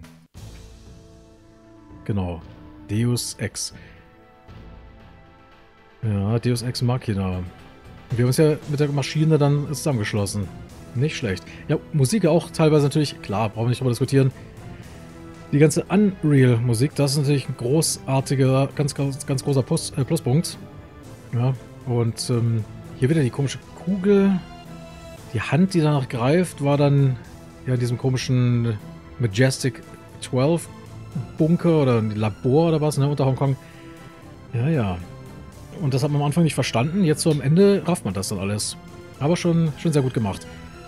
Genau. Deus Ex. Ja, Deus Ex Machina. Wir haben uns ja mit der Maschine dann zusammengeschlossen. Nicht schlecht. Ja, Musik auch teilweise natürlich, klar, brauchen wir nicht drüber diskutieren. Die ganze Unreal-Musik, das ist natürlich ein großartiger, ganz, ganz, ganz großer Plus, äh, Pluspunkt. Ja, und ähm, hier wieder die komische Kugel. Die Hand, die danach greift, war dann ja in diesem komischen Majestic zwölf Bunker oder Labor oder was, ne, unter Hongkong. Ja, ja. Und das hat man am Anfang nicht verstanden. Jetzt so am Ende rafft man das dann alles. Aber schon, schon sehr gut gemacht.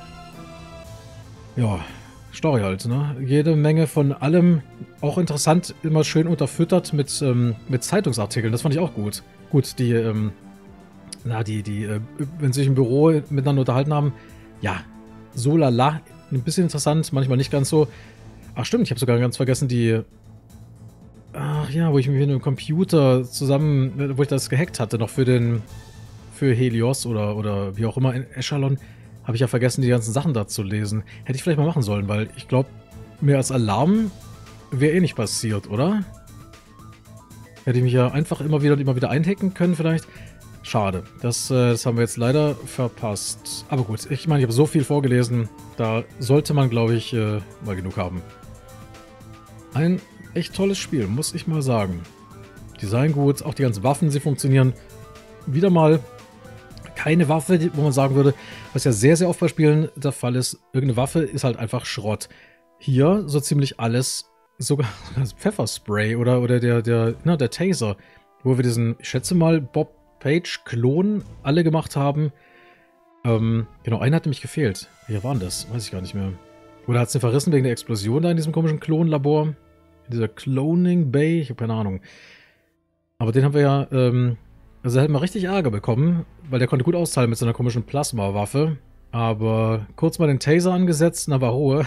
Ja, Story halt, ne? Jede Menge von allem. Auch interessant, immer schön unterfüttert mit, ähm, mit Zeitungsartikeln. Das fand ich auch gut. Gut, die, ähm, na, die, die, äh, wenn sie sich im Büro miteinander unterhalten haben, ja, so lala. Ein bisschen interessant, manchmal nicht ganz so. Ach stimmt, ich habe sogar ganz vergessen, die... Ach ja, wo ich mich mit dem Computer zusammen, wo ich das gehackt hatte, noch für den, für Helios oder, oder wie auch immer in Echelon, habe ich ja vergessen, die ganzen Sachen da zu lesen. Hätte ich vielleicht mal machen sollen, weil ich glaube, mehr als Alarm wäre eh nicht passiert, oder? Hätte ich mich ja einfach immer wieder und immer wieder einhacken können vielleicht. Schade, das, äh, das haben wir jetzt leider verpasst. Aber gut, ich meine, ich habe so viel vorgelesen, da sollte man, glaube ich, äh, mal genug haben. Ein echt tolles Spiel, muss ich mal sagen. Design gut, auch die ganzen Waffen, sie funktionieren. Wieder mal keine Waffe, wo man sagen würde, was ja sehr, sehr oft bei Spielen der Fall ist, irgendeine Waffe ist halt einfach Schrott. Hier so ziemlich alles, sogar das Pfefferspray oder, oder der, der, na, der Taser, wo wir diesen, ich schätze mal, Bob Page-Klon alle gemacht haben. Ähm, genau, einer hat nämlich gefehlt. Wer war denn das? Weiß ich gar nicht mehr. Oder hat es den verrissen wegen der Explosion da in diesem komischen Klonlabor? Dieser Cloning Bay, ich habe keine Ahnung. Aber den haben wir ja, ähm, also er hat mal richtig Ärger bekommen, weil der konnte gut austeilen mit seiner komischen Plasma-Waffe. Aber kurz mal den Taser angesetzt, na war Ruhe.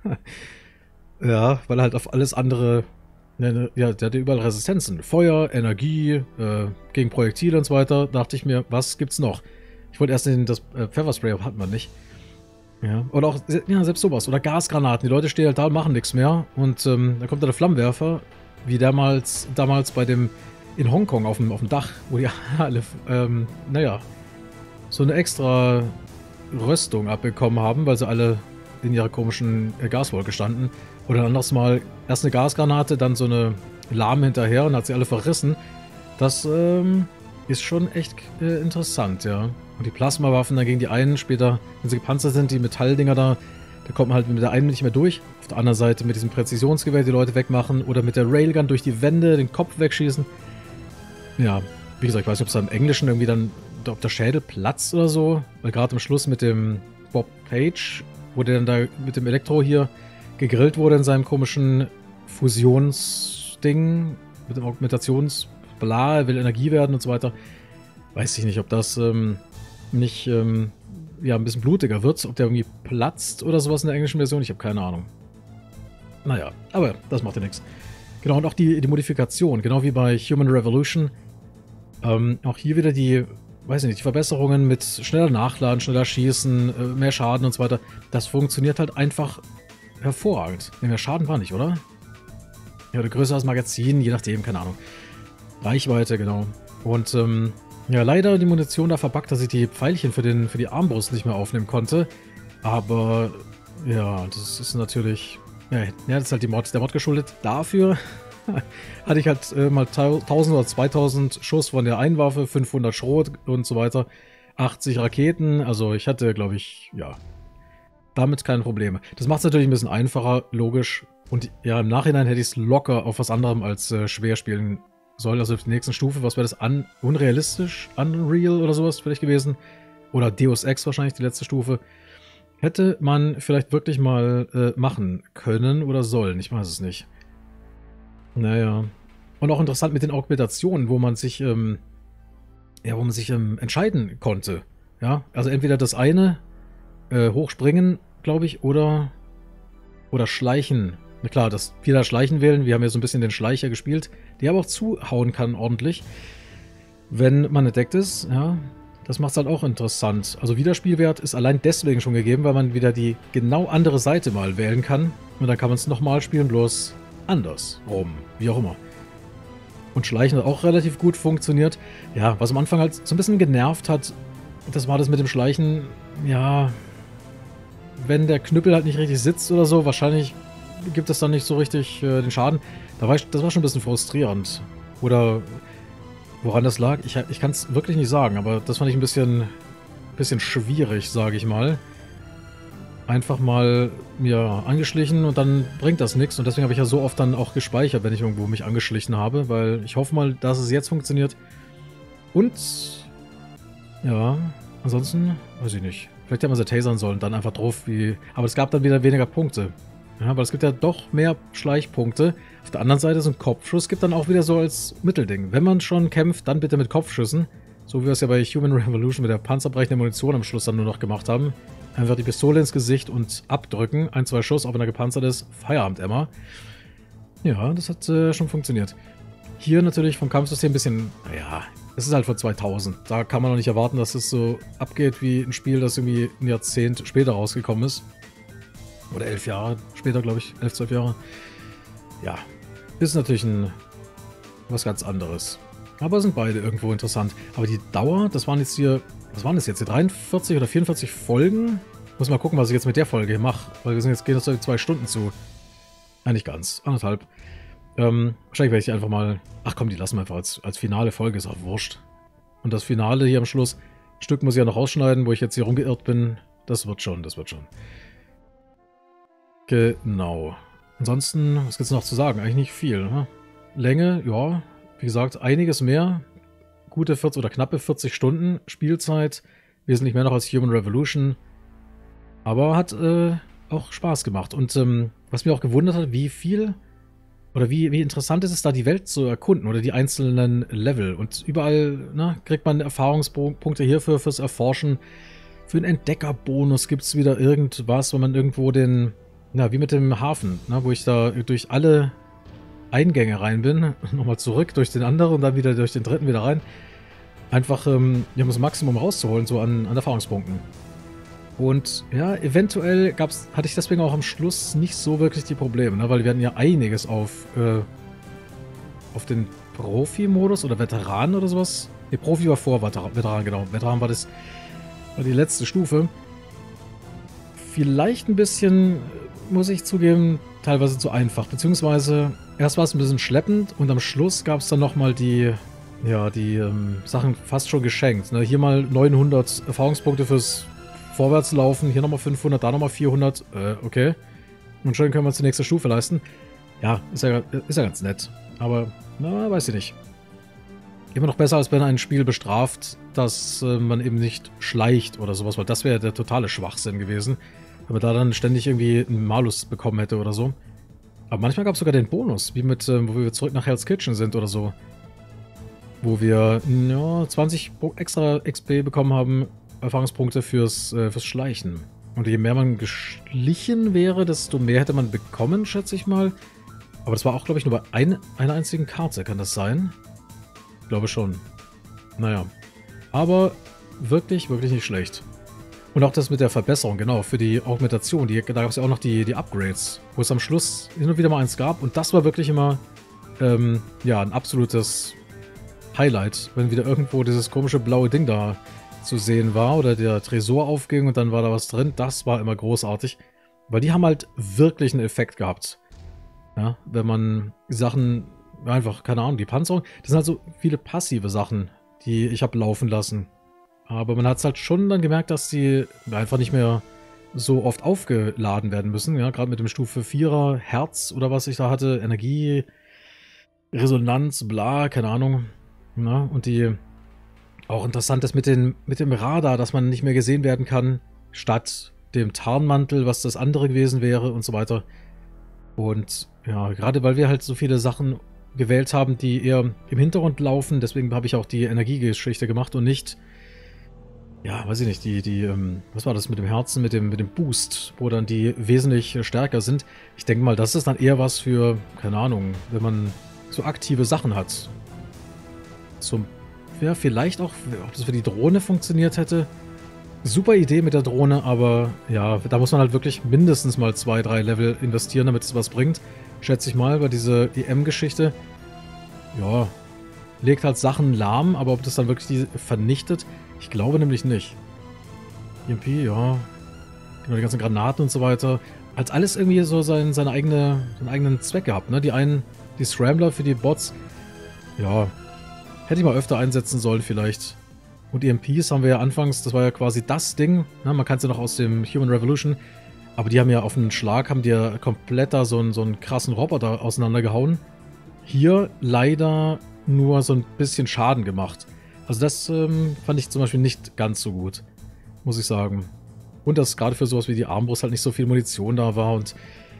Ja, weil er halt auf alles andere, ja, der hatte überall Resistenzen. Feuer, Energie, äh, gegen Projektile und so weiter. Da dachte ich mir, was gibt's noch? Ich wollte erst den, das äh, Pfefferspray, aber hat man nicht. Ja, oder auch, ja, selbst sowas. Oder Gasgranaten. Die Leute stehen halt da und machen nichts mehr. Und ähm, da kommt dann der Flammenwerfer, wie damals, damals bei dem, in Hongkong auf dem, auf dem Dach, wo die alle, ähm, naja, so eine extra Röstung abbekommen haben, weil sie alle in ihrer komischen äh, Gaswolke standen. Oder ein anderes Mal erst eine Gasgranate, dann so eine Lahme hinterher und hat sie alle verrissen. Das ähm, ist schon echt äh, interessant, ja. Und die Plasmawaffen, dann gegen die einen später, wenn sie gepanzert sind, die Metalldinger da, da kommt man halt mit der einen nicht mehr durch. Auf der anderen Seite mit diesem Präzisionsgewehr die Leute wegmachen oder mit der Railgun durch die Wände den Kopf wegschießen. Ja, wie gesagt, ich weiß nicht, ob es da im Englischen irgendwie dann, ob der Schädel platzt oder so, weil gerade am Schluss mit dem Bob Page, wo der dann da mit dem Elektro hier gegrillt wurde in seinem komischen Fusionsding, mit dem Augmentationsbla, er will Energie werden und so weiter. Weiß ich nicht, ob das ähm, nicht ähm, ja, ein bisschen blutiger wird, ob der irgendwie platzt oder sowas in der englischen Version, ich habe keine Ahnung. Naja, aber das macht ja nichts. Genau, und auch die, die Modifikation, genau wie bei Human Revolution, ähm, auch hier wieder die, weiß ich nicht, die Verbesserungen mit schneller Nachladen, schneller Schießen, äh, mehr Schaden und so weiter, das funktioniert halt einfach hervorragend. Nee, mehr Schaden war nicht, oder? Ja, oder größer als Magazin, je nachdem, keine Ahnung. Reichweite, genau. Und, ähm, ja, leider die Munition da verbuggt, dass ich die Pfeilchen für, den, für die Armbrust nicht mehr aufnehmen konnte. Aber, ja, das ist natürlich, ja, ja das ist halt die Mod, der Mod geschuldet. Dafür hatte ich halt äh, mal tausend oder zweitausend Schuss von der einen Waffe, fünfhundert Schrot und so weiter. achtzig Raketen, also ich hatte, glaube ich, ja, damit keine Probleme. Das macht es natürlich ein bisschen einfacher, logisch. Und ja, im Nachhinein hätte ich es locker auf was anderem als äh, schwer spielen sollen. Also auf der nächsten Stufe, was wäre das? Un unrealistisch? Unreal oder sowas vielleicht gewesen? Oder Deus Ex wahrscheinlich, die letzte Stufe. Hätte man vielleicht wirklich mal äh, machen können oder sollen. Ich weiß es nicht. Naja. Und auch interessant mit den Augmentationen, wo man sich, ähm, ja, wo man sich ähm, entscheiden konnte. Ja, also entweder das eine, äh, hochspringen, glaube ich, oder, oder schleichen. Na klar, dass wir da Schleichen wählen. Wir haben ja so ein bisschen den Schleicher gespielt, der aber auch zuhauen kann ordentlich, wenn man entdeckt ist. Ja, das macht es halt auch interessant. Also Wiederspielwert ist allein deswegen schon gegeben, weil man wieder die genau andere Seite mal wählen kann. Und dann kann man es nochmal spielen, bloß anders rum, wie auch immer. Und Schleichen hat auch relativ gut funktioniert. Ja, was am Anfang halt so ein bisschen genervt hat, das war das mit dem Schleichen, ja, wenn der Knüppel halt nicht richtig sitzt oder so, wahrscheinlich gibt es dann nicht so richtig äh, den Schaden. Da war ich, das war schon ein bisschen frustrierend. Oder woran das lag, ich, ich kann es wirklich nicht sagen, aber das fand ich ein bisschen, bisschen schwierig, sage ich mal. Einfach mal mir angeschlichen und dann bringt das nichts. Und deswegen habe ich ja so oft dann auch gespeichert, wenn ich irgendwo mich angeschlichen habe, weil ich hoffe mal, dass es jetzt funktioniert. Und ja, ansonsten weiß ich nicht. Vielleicht hätte man sie tasern sollen, dann einfach drauf wie... Aber es gab dann wieder weniger Punkte. Ja, aber es gibt ja doch mehr Schleichpunkte. Auf der anderen Seite so ein Kopfschuss gibt dann auch wieder so als Mittelding. Wenn man schon kämpft, dann bitte mit Kopfschüssen. So wie wir es ja bei Human Revolution mit der panzerbrechenden Munition am Schluss dann nur noch gemacht haben. Einfach die Pistole ins Gesicht und abdrücken. Ein, zwei Schuss, auch wenn er gepanzert ist. Feierabend, Emma. Ja, das hat äh, schon funktioniert. Hier natürlich vom Kampfsystem ein bisschen... Naja, es ist halt von zweitausend. Da kann man noch nicht erwarten, dass es so abgeht wie ein Spiel, das irgendwie ein Jahrzehnt später rausgekommen ist. Oder elf Jahre später, glaube ich. Elf, zwölf Jahre. Ja, ist natürlich ein was ganz anderes. Aber sind beide irgendwo interessant. Aber die Dauer, das waren jetzt hier... Was waren das jetzt? Hier dreiundvierzig oder vierundvierzig Folgen? Muss mal gucken, was ich jetzt mit der Folge hier mache. Weil wir sind jetzt, gehen jetzt zwei Stunden zu. Ja, nicht ganz. Anderthalb. Ähm, wahrscheinlich werde ich die einfach mal... Ach komm, die lassen wir einfach als, als finale Folge. Ist auch wurscht. Und das Finale hier am Schluss... Stück muss ich ja noch rausschneiden, wo ich jetzt hier rumgeirrt bin. Das wird schon, das wird schon. Genau. Ansonsten, was gibt es noch zu sagen? Eigentlich nicht viel. Ne? Länge, ja. Wie gesagt, einiges mehr. Gute vierzig oder knappe vierzig Stunden Spielzeit. Wesentlich mehr noch als Human Revolution. Aber hat äh, auch Spaß gemacht. Und ähm, was mir auch gewundert hat, wie viel oder wie, wie interessant ist es da, die Welt zu erkunden oder die einzelnen Level. Und überall na, kriegt man Erfahrungspunkte hierfür fürs Erforschen. Für einen Entdeckerbonus gibt es wieder irgendwas, wenn man irgendwo den, na, wie mit dem Hafen, na, wo ich da durch alle Eingänge rein bin, nochmal zurück durch den anderen und dann wieder durch den dritten wieder rein. Einfach, ähm, um das Maximum rauszuholen, so an, an Erfahrungspunkten. Und ja, eventuell gab's, hatte ich deswegen auch am Schluss nicht so wirklich die Probleme, ne? Weil wir hatten ja einiges auf, äh, auf den Profi-Modus oder Veteran oder sowas. Ne, Profi war vor Veteran, Veteran, genau. Veteran war das war die letzte Stufe. Vielleicht ein bisschen, muss ich zugeben, teilweise zu einfach. Beziehungsweise, erst war es ein bisschen schleppend und am Schluss gab es dann nochmal die, ja, die ähm, Sachen fast schon geschenkt. Ne? Hier mal neunhundert Erfahrungspunkte fürs Vorwärtslaufen, hier nochmal fünfhundert, da nochmal vierhundert, äh, okay. Und schon können wir uns die nächste Stufe leisten. Ja, ist ja, ist ja ganz nett. Aber, na, weiß ich nicht. Immer noch besser, als wenn ein Spiel bestraft, dass äh, man eben nicht schleicht oder sowas, weil das wäre der totale Schwachsinn gewesen, wenn man da dann ständig irgendwie einen Malus bekommen hätte oder so. Aber manchmal gab es sogar den Bonus, wie mit, äh, wo wir zurück nach Hell's Kitchen sind oder so. Wo wir ja, zwanzig extra X P bekommen haben, Erfahrungspunkte fürs, äh, fürs Schleichen. Und je mehr man geschlichen wäre, desto mehr hätte man bekommen, schätze ich mal. Aber das war auch, glaube ich, nur bei ein, einer einzigen Karte, kann das sein? Ich glaube schon. Naja. Aber wirklich, wirklich nicht schlecht. Und auch das mit der Verbesserung, genau, für die Augmentation. Die, da gab es ja auch noch die, die Upgrades, wo es am Schluss hin und wieder mal eins gab. Und das war wirklich immer, ähm, ja, ein absolutes Highlight, wenn wieder irgendwo dieses komische blaue Ding da zu sehen war oder der Tresor aufging und dann war da was drin. Das war immer großartig, weil die haben halt wirklich einen Effekt gehabt. Ja, wenn man Sachen, einfach, keine Ahnung, die Panzerung, das sind halt so viele passive Sachen, die ich habe laufen lassen. Aber man hat es halt schon dann gemerkt, dass sie einfach nicht mehr so oft aufgeladen werden müssen. Ja, gerade mit dem Stufe vierer Herz oder was ich da hatte, Energie, Resonanz, bla, keine Ahnung. Ja, und die auch interessant ist mit, den, mit dem Radar, dass man nicht mehr gesehen werden kann, statt dem Tarnmantel, was das andere gewesen wäre und so weiter. Und ja, gerade weil wir halt so viele Sachen gewählt haben, die eher im Hintergrund laufen, deswegen habe ich auch die Energiegeschichte gemacht und nicht, ja, weiß ich nicht, die, die, ähm, was war das mit dem Herzen, mit dem, mit dem Boost, wo dann die wesentlich stärker sind. Ich denke mal, das ist dann eher was für, keine Ahnung, wenn man so aktive Sachen hat. Zum ja, vielleicht auch, ob das für die Drohne funktioniert hätte. Super Idee mit der Drohne, aber ja, da muss man halt wirklich mindestens mal zwei, drei Level investieren, damit es was bringt. Schätze ich mal, weil diese E M-Geschichte, ja, legt halt Sachen lahm, aber ob das dann wirklich die vernichtet, ich glaube nämlich nicht. E M P, ja, genau, die ganzen Granaten und so weiter. Hat alles irgendwie so sein, seine eigene, seinen eigenen Zweck gehabt, ne? Die einen, die Scrambler für die Bots, ja, hätte ich mal öfter einsetzen sollen vielleicht. Und E M Ps haben wir ja anfangs, das war ja quasi das Ding. Ne? Man kann es ja noch aus dem Human Revolution. Aber die haben ja auf einen Schlag, haben die ja komplett da so einen, so einen krassen Roboter auseinandergehauen. Hier leider nur so ein bisschen Schaden gemacht. Also das ähm, fand ich zum Beispiel nicht ganz so gut, muss ich sagen. Und dass gerade für sowas wie die Armbrust halt nicht so viel Munition da war. Und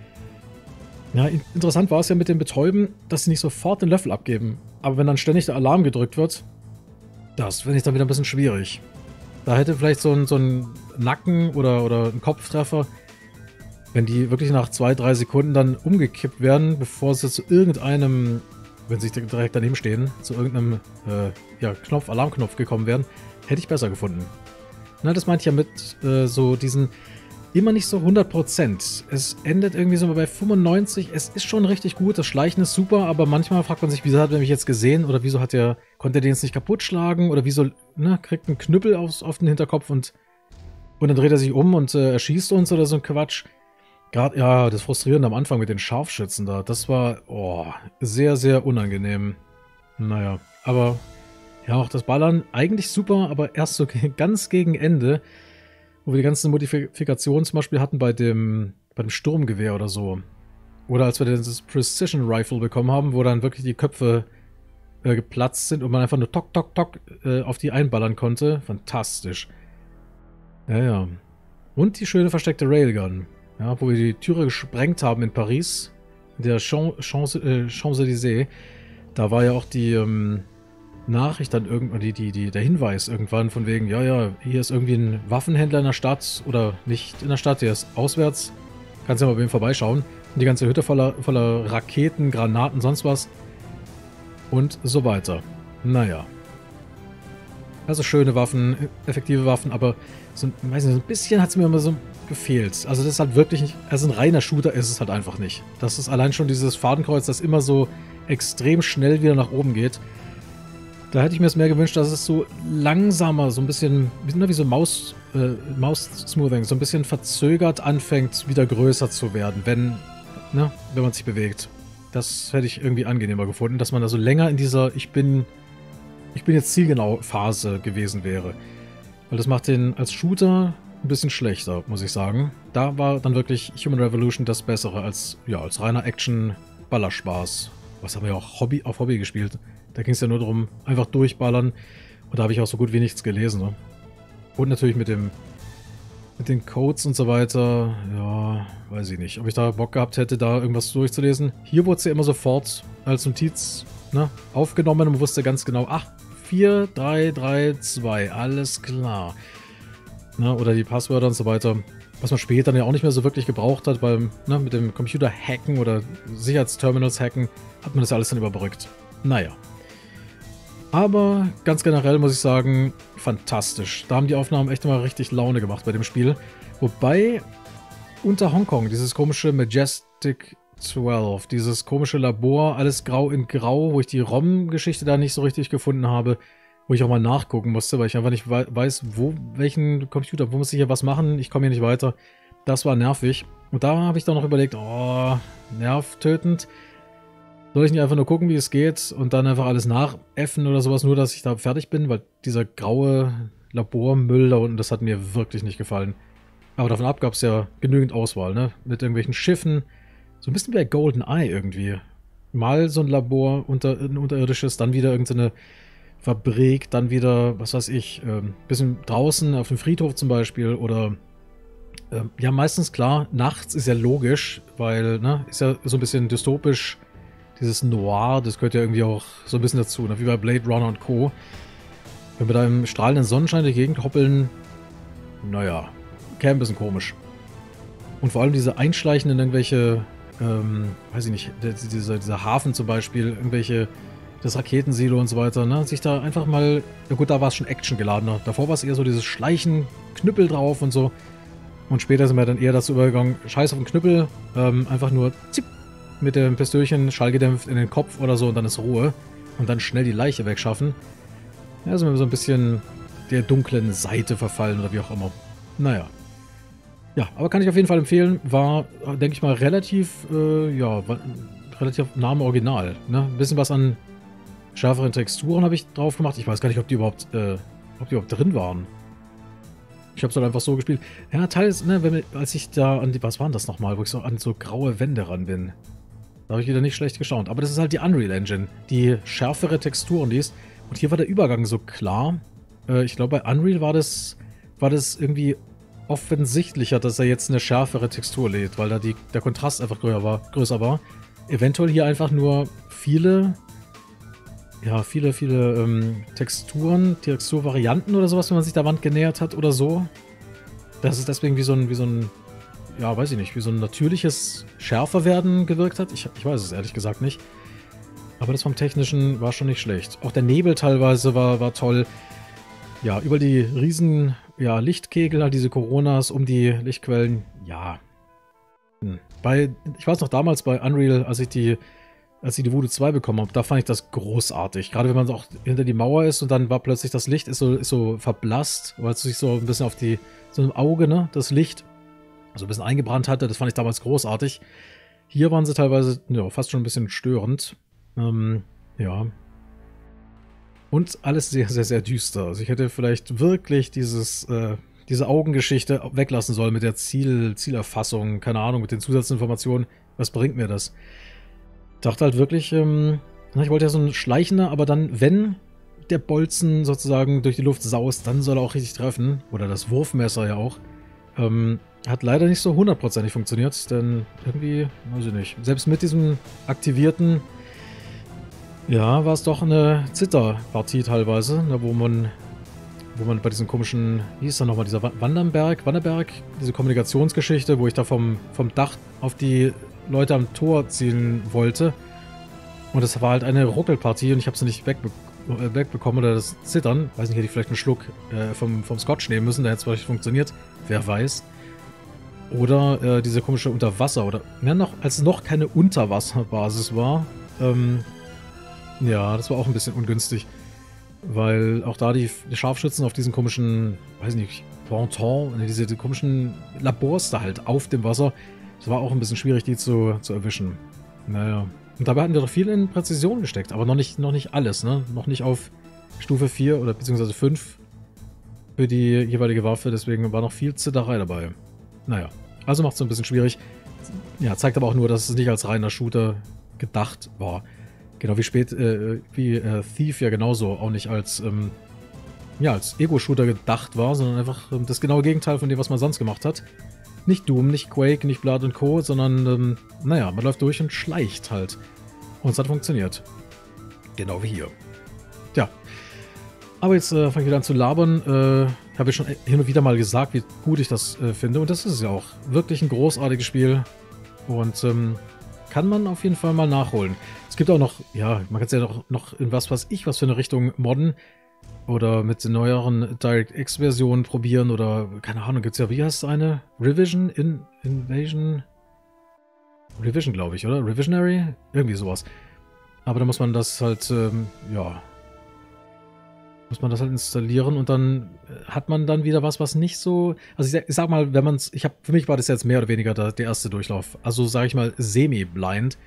ja, interessant war es ja mit dem Betäuben, dass sie nicht sofort den Löffel abgeben. Aber wenn dann ständig der Alarm gedrückt wird, das finde ich dann wieder ein bisschen schwierig. Da hätte vielleicht so ein, so ein Nacken- oder, oder ein Kopftreffer, wenn die wirklich nach zwei, drei Sekunden dann umgekippt werden, bevor sie zu irgendeinem, wenn sie direkt daneben stehen, zu irgendeinem äh, ja, Knopf, Alarmknopf gekommen wären, hätte ich besser gefunden. Na, das meinte ich ja mit äh, so diesen immer nicht so hundert Prozent. Es endet irgendwie so bei fünfundneunzig. Es ist schon richtig gut, das Schleichen ist super, aber manchmal fragt man sich, wieso hat er mich jetzt gesehen oder wieso hat er, konnte er den jetzt nicht kaputt schlagen oder wieso, ne, kriegt einen Knüppel aufs, auf den Hinterkopf und, und dann dreht er sich um und äh, erschießt uns oder so ein Quatsch. Gerade, ja, das Frustrierende am Anfang mit den Scharfschützen da, das war, oh, sehr, sehr unangenehm. Naja, aber ja, auch das Ballern eigentlich super, aber erst so ganz gegen Ende, wo wir die ganzen Modifikationen zum Beispiel hatten bei dem, bei dem Sturmgewehr oder so. Oder als wir das Precision Rifle bekommen haben, wo dann wirklich die Köpfe äh, geplatzt sind und man einfach nur tok, tok, tok äh, auf die einballern konnte. Fantastisch. Ja, ja. Und die schöne versteckte Railgun. Ja, wo wir die Türe gesprengt haben in Paris. der Champs-Élysées, Champs da war ja auch die ähm, Nachricht dann irgendwann, die, die, die, der Hinweis irgendwann von wegen, ja, ja, hier ist irgendwie ein Waffenhändler in der Stadt oder nicht in der Stadt, der ist auswärts. Kannst ja mal bei ihm vorbeischauen. Und die ganze Hütte voller, voller Raketen, Granaten, sonst was. Und so weiter. Naja. Also schöne Waffen, effektive Waffen, aber so, weiß nicht, so ein bisschen hat es mir immer so gefehlt. Also das ist halt wirklich nicht, also ein reiner Shooter ist es halt einfach nicht. Das ist allein schon dieses Fadenkreuz, das immer so extrem schnell wieder nach oben geht. Da hätte ich mir es mehr gewünscht, dass es so langsamer, so ein bisschen, wie so Maus, äh, Maus-Smoothing, so ein bisschen verzögert anfängt, wieder größer zu werden, wenn, ne, wenn man sich bewegt. Das hätte ich irgendwie angenehmer gefunden, dass man da so länger in dieser Ich bin, ich bin jetzt zielgenau Phase gewesen wäre. Weil das macht den als Shooter ein bisschen schlechter, muss ich sagen. Da war dann wirklich Human Revolution das Bessere als, ja, als reiner Action-Ballerspaß. Was haben wir ja auch Hobby, auf Hobby gespielt. Da ging es ja nur darum, einfach durchballern. Und da habe ich auch so gut wie nichts gelesen. Ne? Und natürlich mit dem mit den Codes und so weiter. Ja, weiß ich nicht. Ob ich da Bock gehabt hätte, da irgendwas durchzulesen. Hier wurde es ja immer sofort als Notiz, ne, aufgenommen. Und man wusste ganz genau, ach, vier, drei, drei, zwei, alles klar. Ne, oder die Passwörter und so weiter. Was man später dann ja auch nicht mehr so wirklich gebraucht hat, weil, ne, mit dem Computer hacken oder Sicherheitsterminals hacken, hat man das ja alles dann überbrückt. Naja. Aber ganz generell muss ich sagen, fantastisch. Da haben die Aufnahmen echt immer richtig Laune gemacht bei dem Spiel. Wobei unter Hongkong dieses komische Majestic zwölf, dieses komische Labor, alles grau in grau, wo ich die ROM-Geschichte da nicht so richtig gefunden habe, wo ich auch mal nachgucken musste, weil ich einfach nicht weiß, wo, welchen Computer, wo muss ich hier was machen, ich komme hier nicht weiter. Das war nervig. Und da habe ich dann noch überlegt, oh, nervtötend. Soll ich nicht einfach nur gucken, wie es geht und dann einfach alles nachäffen oder sowas, nur dass ich da fertig bin, weil dieser graue Labormüll da unten, das hat mir wirklich nicht gefallen. Aber davon ab gab es ja genügend Auswahl, ne? Mit irgendwelchen Schiffen, so ein bisschen wie bei GoldenEye irgendwie. Mal so ein Labor, unter, ein unterirdisches, dann wieder irgendeine Fabrik, dann wieder, was weiß ich, ein bisschen draußen auf dem Friedhof zum Beispiel oder äh, ja, meistens klar, nachts ist ja logisch, weil, ne, ist ja so ein bisschen dystopisch. Dieses Noir, das gehört ja irgendwie auch so ein bisschen dazu, ne? Wie bei Blade Runner und Co. Wenn wir da im strahlenden Sonnenschein durch die Gegend hoppeln, naja, käme ein bisschen komisch. Und vor allem diese einschleichenden irgendwelche, ähm, weiß ich nicht, dieser, dieser Hafen zum Beispiel, irgendwelche, das Raketensilo und so weiter, ne? Sich da einfach mal, ja gut, da war es schon actiongeladener. Davor war es eher so dieses Schleichen, Knüppel drauf und so. Und später sind wir dann eher dazu übergegangen, scheiß auf den Knüppel, ähm, einfach nur zipp, mit dem Pistölchen schallgedämpft in den Kopf oder so und dann ist Ruhe. Und dann schnell die Leiche wegschaffen. Ja, sind wir so ein bisschen der dunklen Seite verfallen oder wie auch immer. Naja. Ja, aber kann ich auf jeden Fall empfehlen. War, denke ich mal, relativ, äh, ja, war, relativ nah am Original. Ne? Ein bisschen was an schärferen Texturen habe ich drauf gemacht. Ich weiß gar nicht, ob die überhaupt, äh, ob die überhaupt drin waren. Ich habe es halt einfach so gespielt. Ja, teils, ne, wenn, als ich da an die, was waren das nochmal, wo ich so an so graue Wände ran bin. Da habe ich wieder nicht schlecht geschaut. Aber das ist halt die Unreal Engine, die schärfere Texturen liest. Und hier war der Übergang so klar. Äh, ich glaube, bei Unreal war das, war das irgendwie offensichtlicher, dass er jetzt eine schärfere Textur lädt, weil da die, der Kontrast einfach größer war, größer war. Eventuell hier einfach nur viele, ja, viele, viele ähm, Texturen, Texturvarianten oder sowas, wenn man sich der Wand genähert hat oder so. Das ist deswegen wie so ein, wie so ein, ja, weiß ich nicht, wie so ein natürliches Schärferwerden gewirkt hat. Ich, ich weiß es ehrlich gesagt nicht. Aber das vom Technischen war schon nicht schlecht. Auch der Nebel teilweise war, war toll. Ja, über die riesen, ja, Lichtkegel, halt diese Coronas um die Lichtquellen. Ja. Hm. Bei, ich weiß noch damals bei Unreal, als ich die, als ich die Voodoo zwei bekommen habe, da fand ich das großartig. Gerade wenn man auch hinter die Mauer ist und dann war plötzlich das Licht ist so, ist so verblasst, weil es sich so ein bisschen auf die, so im Auge, ne, das Licht so ein bisschen eingebrannt hatte. Das fand ich damals großartig. Hier waren sie teilweise, ja, fast schon ein bisschen störend. Ähm, ja. Und alles sehr, sehr, sehr düster. Also ich hätte vielleicht wirklich dieses, äh, diese Augengeschichte weglassen sollen mit der Ziel, Zielerfassung, keine Ahnung, mit den Zusatzinformationen. Was bringt mir das? Ich dachte halt wirklich, ähm, ich wollte ja so ein schleichender, aber dann, wenn der Bolzen sozusagen durch die Luft saust, dann soll er auch richtig treffen. Oder das Wurfmesser ja auch. Ähm, hat leider nicht so hundertprozentig funktioniert, denn irgendwie, weiß ich nicht, selbst mit diesem aktivierten, ja, war es doch eine Zitterpartie teilweise, ne, wo man wo man bei diesem komischen, wie hieß da nochmal, dieser Wanderberg, Wanderberg, diese Kommunikationsgeschichte, wo ich da vom, vom Dach auf die Leute am Tor zielen wollte. Und das war halt eine Ruckelpartie und ich habe sie nicht wegbe wegbekommen oder das Zittern. Weiß nicht, hätte ich vielleicht einen Schluck äh, vom, vom Scotch nehmen müssen, der hätte es vielleicht funktioniert. Wer weiß. Oder äh, diese komische Unterwasser, oder, ja, noch, als es noch keine Unterwasserbasis war. Ähm, ja, das war auch ein bisschen ungünstig. Weil auch da die, die Scharfschützen auf diesen komischen, weiß nicht, Ponton, diese die komischen Labors da halt auf dem Wasser, das war auch ein bisschen schwierig, die zu, zu erwischen. Naja. Und dabei hatten wir doch viel in Präzision gesteckt, aber noch nicht, noch nicht alles, ne? Noch nicht auf Stufe vier oder beziehungsweise fünf für die jeweilige Waffe, deswegen war noch viel Zitterei dabei. Naja, also macht es ein bisschen schwierig. Ja, zeigt aber auch nur, dass es nicht als reiner Shooter gedacht war. Genau wie spät, äh, wie äh, Thief ja genauso auch nicht als, ähm, ja, als Ego-Shooter gedacht war, sondern einfach ähm, das genaue Gegenteil von dem, was man sonst gemacht hat. Nicht Doom, nicht Quake, nicht Blood und Co., sondern, ähm, naja, man läuft durch und schleicht halt. Und es hat funktioniert. Genau wie hier. Tja. Aber jetzt äh, fange ich wieder an zu labern. Äh, habe ich schon hin und wieder mal gesagt, wie gut ich das äh, finde. Und das ist es ja auch. Wirklich ein großartiges Spiel. Und, ähm, kann man auf jeden Fall mal nachholen. Es gibt auch noch, ja, man kann es ja noch, noch in was weiß ich, was für eine Richtung modden oder mit den neueren DirectX-Versionen probieren oder, keine Ahnung, gibt es ja, wie heißt es eine? Revision? In, Invasion? Revision, glaube ich, oder? Revisionary? Irgendwie sowas. Aber da muss man das halt, ähm, ja, muss man das halt installieren und dann hat man dann wieder was, was nicht so... Also ich sag, ich sag mal, wenn man es... Ich habe Für mich war das jetzt mehr oder weniger der, der erste Durchlauf. Also sage ich mal semi-blind.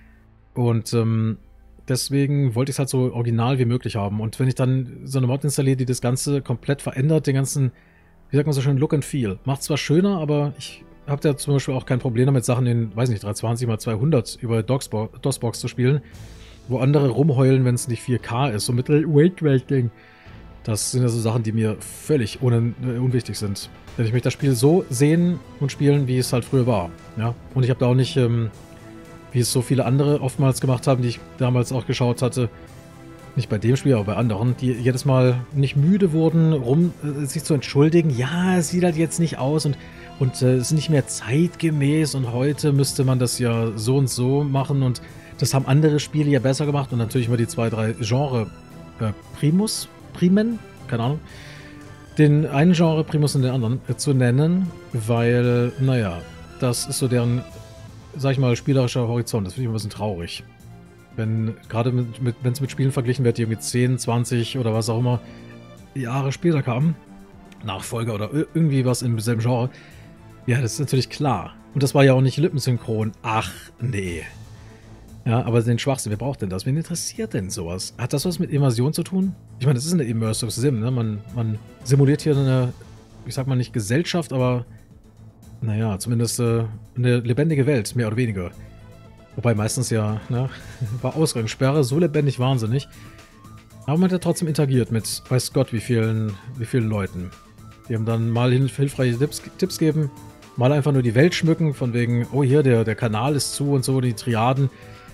Und ähm, deswegen wollte ich es halt so original wie möglich haben. Und wenn ich dann so eine Mod installiere, die das Ganze komplett verändert, den ganzen, wie sagt man so schön, Look and Feel. Macht zwar schöner, aber ich habe da zum Beispiel auch kein Problem damit, Sachen in, weiß nicht, dreihundertzwanzig mal zweihundert über DOSBox zu spielen, wo andere rumheulen, wenn es nicht vier K ist, so mit Raytracing. Das sind ja so Sachen, die mir völlig un äh, unwichtig sind. Denn ich möchte das Spiel so sehen und spielen, wie es halt früher war. Ja? Und ich habe da auch nicht, ähm, wie es so viele andere oftmals gemacht haben, die ich damals auch geschaut hatte, nicht bei dem Spiel, aber bei anderen, die jedes Mal nicht müde wurden, rum äh, sich zu entschuldigen, ja, es sieht halt jetzt nicht aus und und äh, ist nicht mehr zeitgemäß und heute müsste man das ja so und so machen und das haben andere Spiele ja besser gemacht und natürlich immer die zwei, drei Genre äh, Primus, Primen, keine Ahnung, den einen Genre Primus und den anderen äh, zu nennen, weil, naja, das ist so deren, sag ich mal, spielerischer Horizont. Das finde ich ein bisschen traurig. Wenn, gerade mit, mit, wenn es mit Spielen verglichen wird, die irgendwie zehn, zwanzig oder was auch immer Jahre später kamen, Nachfolger oder irgendwie was im selben Genre, ja, das ist natürlich klar. Und das war ja auch nicht lippensynchron. Ach, nee. Ja, aber den Schwachsinn, wer braucht denn das? Wen interessiert denn sowas? Hat das was mit Immersion zu tun? Ich meine, das ist eine Immersive Sim, ne? Man, man simuliert hier eine, ich sag mal nicht Gesellschaft, aber naja, zumindest äh, eine lebendige Welt, mehr oder weniger. Wobei meistens ja, ne, war Ausgangssperre, so lebendig wahnsinnig. Aber man hat ja trotzdem interagiert mit, weiß Gott, wie vielen, wie vielen Leuten. Die haben dann mal hilfreiche Tipps, Tipps geben, mal einfach nur die Welt schmücken, von wegen, oh hier, der, der Kanal ist zu und so, die Triaden.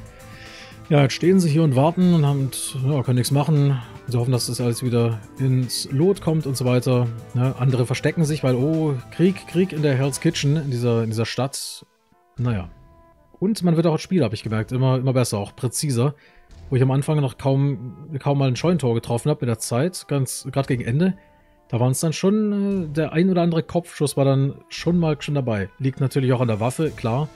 Ja, jetzt stehen sie hier und warten und haben, ja, können nichts machen. Sie hoffen, dass das alles wieder ins Lot kommt und so weiter. Ne? Andere verstecken sich, weil, oh, Krieg, Krieg in der Hell's Kitchen, in dieser, in dieser Stadt. Naja. Und man wird auch als Spieler, habe ich gemerkt, immer, immer besser, auch präziser. Wo ich am Anfang noch kaum, kaum mal ein Scheunentor getroffen habe mit der Zeit, ganz gerade gegen Ende. Da waren es dann schon, äh, der ein oder andere Kopfschuss war dann schon mal schon dabei. Liegt natürlich auch an der Waffe, klar.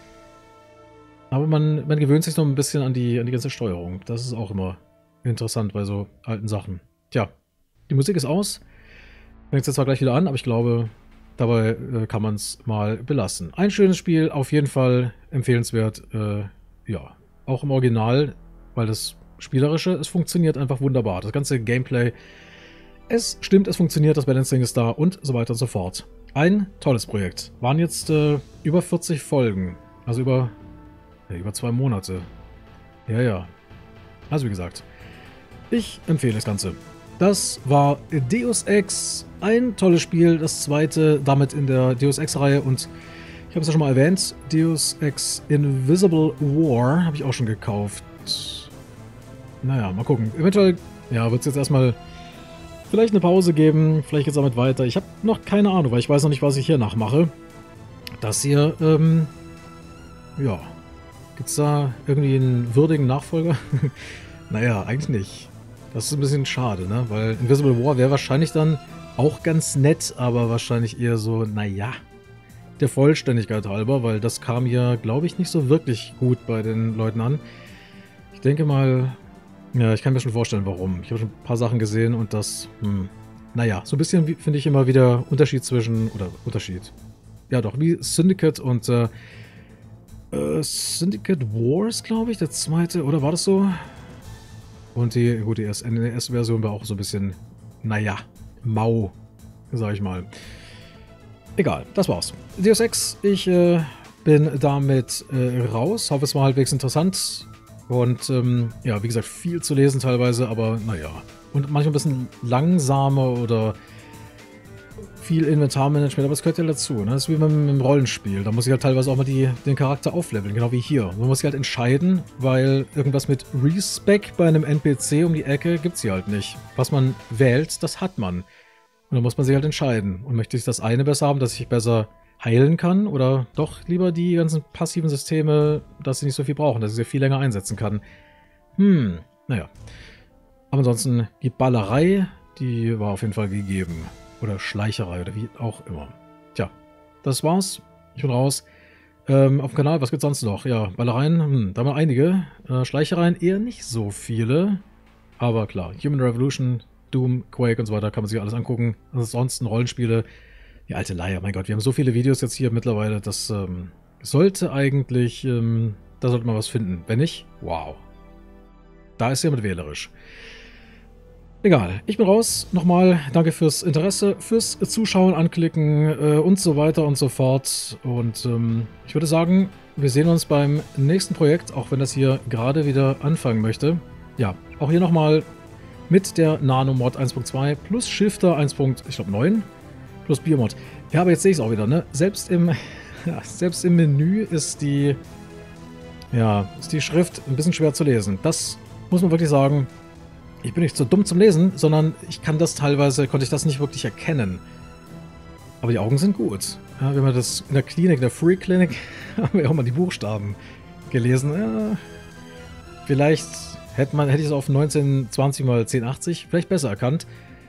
Aber man, man gewöhnt sich noch ein bisschen an die, an die ganze Steuerung. Das ist auch immer interessant bei so alten Sachen. Tja, die Musik ist aus. Fängt jetzt zwar gleich wieder an, aber ich glaube, dabei äh, kann man es mal belassen. Ein schönes Spiel, auf jeden Fall empfehlenswert. Äh, ja, auch im Original, weil das Spielerische, es funktioniert einfach wunderbar. Das ganze Gameplay, es stimmt, es funktioniert, das Balancing ist da und so weiter und so fort. Ein tolles Projekt. Waren jetzt äh, über vierzig Folgen. Also über, ja, über zwei Monate. Ja, ja. Also wie gesagt, ich empfehle das Ganze. das war Deus Ex. Ein tolles Spiel, das zweite damit in der Deus Ex-Reihe. Und ich habe es ja schon mal erwähnt, Deus Ex Invisible War habe ich auch schon gekauft. Naja, mal gucken. Eventuell, ja, wird es jetzt erstmal vielleicht eine Pause geben. Vielleicht geht es damit weiter. Ich habe noch keine Ahnung, weil ich weiß noch nicht, was ich hier nachmache. Das hier, ähm, ja. Gibt es da irgendwie einen würdigen Nachfolger? Naja, eigentlich nicht. Das ist ein bisschen schade, ne? Weil Invisible War wäre wahrscheinlich dann auch ganz nett, aber wahrscheinlich eher so, naja, der Vollständigkeit halber, weil das kam ja, glaube ich, nicht so wirklich gut bei den Leuten an. Ich denke mal, ja, ich kann mir schon vorstellen, warum. Ich habe schon ein paar Sachen gesehen und das, hm, naja, so ein bisschen finde ich immer wieder Unterschied zwischen, oder Unterschied, ja doch, wie Syndicate und, äh, äh Syndicate Wars, glaube ich, der zweite, oder war das so? Und die, gut, die N E S-Version war auch so ein bisschen, naja, mau, sag ich mal. Egal, das war's. Deus Ex, ich äh, bin damit äh, raus. Hoffe, es war halbwegs interessant. Und ähm, ja, wie gesagt, viel zu lesen teilweise, aber naja. Und manchmal ein bisschen langsamer oder viel Inventarmanagement, aber es gehört ja dazu. Ne? Das ist wie mit dem Rollenspiel. Da muss ich halt teilweise auch mal die, den Charakter aufleveln, genau wie hier. Man muss sich halt entscheiden, weil irgendwas mit Respec bei einem N P C um die Ecke gibt es hier halt nicht. Was man wählt, das hat man. Und da muss man sich halt entscheiden. Und möchte ich das eine besser haben, dass ich besser heilen kann? Oder doch lieber die ganzen passiven Systeme, dass sie nicht so viel brauchen, dass ich sie viel länger einsetzen kann? Hm, naja. Aber ansonsten, die Ballerei, die war auf jeden Fall gegeben. Oder Schleicherei oder wie auch immer. Tja, das war's. Ich bin raus. Ähm, auf dem Kanal, was gibt's sonst noch? Ja, Ballereien, hm, da haben wir einige. Äh, Schleichereien eher nicht so viele. Aber klar, Human Revolution, Doom, Quake und so weiter kann man sich alles angucken. Ansonsten Rollenspiele. Die alte Leier, mein Gott, wir haben so viele Videos jetzt hier mittlerweile. Das ähm, sollte eigentlich, ähm, da sollte man was finden. Wenn nicht, wow. Da ist jemand wählerisch. Egal, ich bin raus. Nochmal danke fürs Interesse, fürs Zuschauen, Anklicken äh, und so weiter und so fort. Und ähm, ich würde sagen, wir sehen uns beim nächsten Projekt, auch wenn das hier gerade wieder anfangen möchte. Ja, auch hier nochmal mit der Nanomod eins Punkt zwei plus Shifter eins Punkt neun plus Biomod. Ja, aber jetzt sehe ich es auch wieder, ne? Selbst im, ja, selbst im Menü ist die, ja, ist die Schrift ein bisschen schwer zu lesen. Das muss man wirklich sagen. Ich bin nicht so dumm zum Lesen, sondern ich kann das teilweise, konnte ich das nicht wirklich erkennen. Aber die Augen sind gut. Ja, wenn man das in der Klinik, in der Free Clinic, haben wir auch mal die Buchstaben gelesen. Ja, vielleicht hätte, man, hätte ich es auf neunzehn zwanzig mal zehn achtzig vielleicht besser erkannt.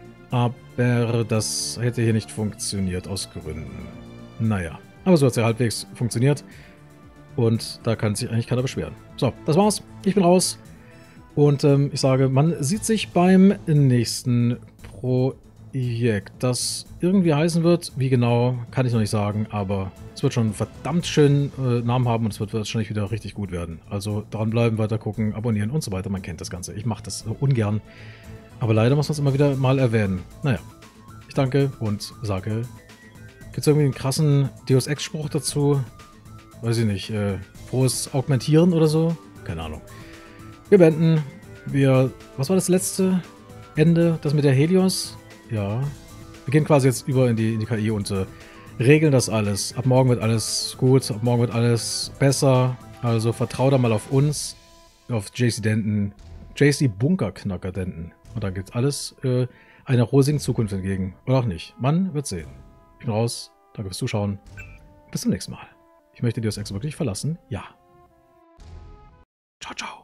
Aber das hätte hier nicht funktioniert aus Gründen. Naja, aber so hat es ja halbwegs funktioniert. Und da kann sich eigentlich keiner beschweren. So, das war's. Ich bin raus. Und ähm, ich sage, man sieht sich beim nächsten Projekt, das irgendwie heißen wird. Wie genau, kann ich noch nicht sagen, aber es wird schon einen verdammt schönen äh, Namen haben und es wird wahrscheinlich wieder richtig gut werden. Also dranbleiben, weiter gucken, abonnieren und so weiter. Man kennt das Ganze. Ich mache das äh, ungern, aber leider muss man es immer wieder mal erwähnen. Naja, ich danke und sage, gibt es irgendwie einen krassen Deus Ex-Spruch dazu? Weiß ich nicht, äh, frohes Augmentieren oder so? Keine Ahnung. Wir beenden. Wir. Was war das letzte Ende? Das mit der Helios? Ja. Wir gehen quasi jetzt über in die, in die K I und äh, regeln das alles. Ab morgen wird alles gut. Ab morgen wird alles besser. Also vertrau da mal auf uns. Auf J C Denton. J C Bunkerknacker Denton. Und dann geht alles äh, einer rosigen Zukunft entgegen. Oder auch nicht. Man wird sehen. Ich bin raus. Danke fürs Zuschauen. Bis zum nächsten Mal. Ich möchte Deus Ex wirklich verlassen. Ja. Ciao, ciao.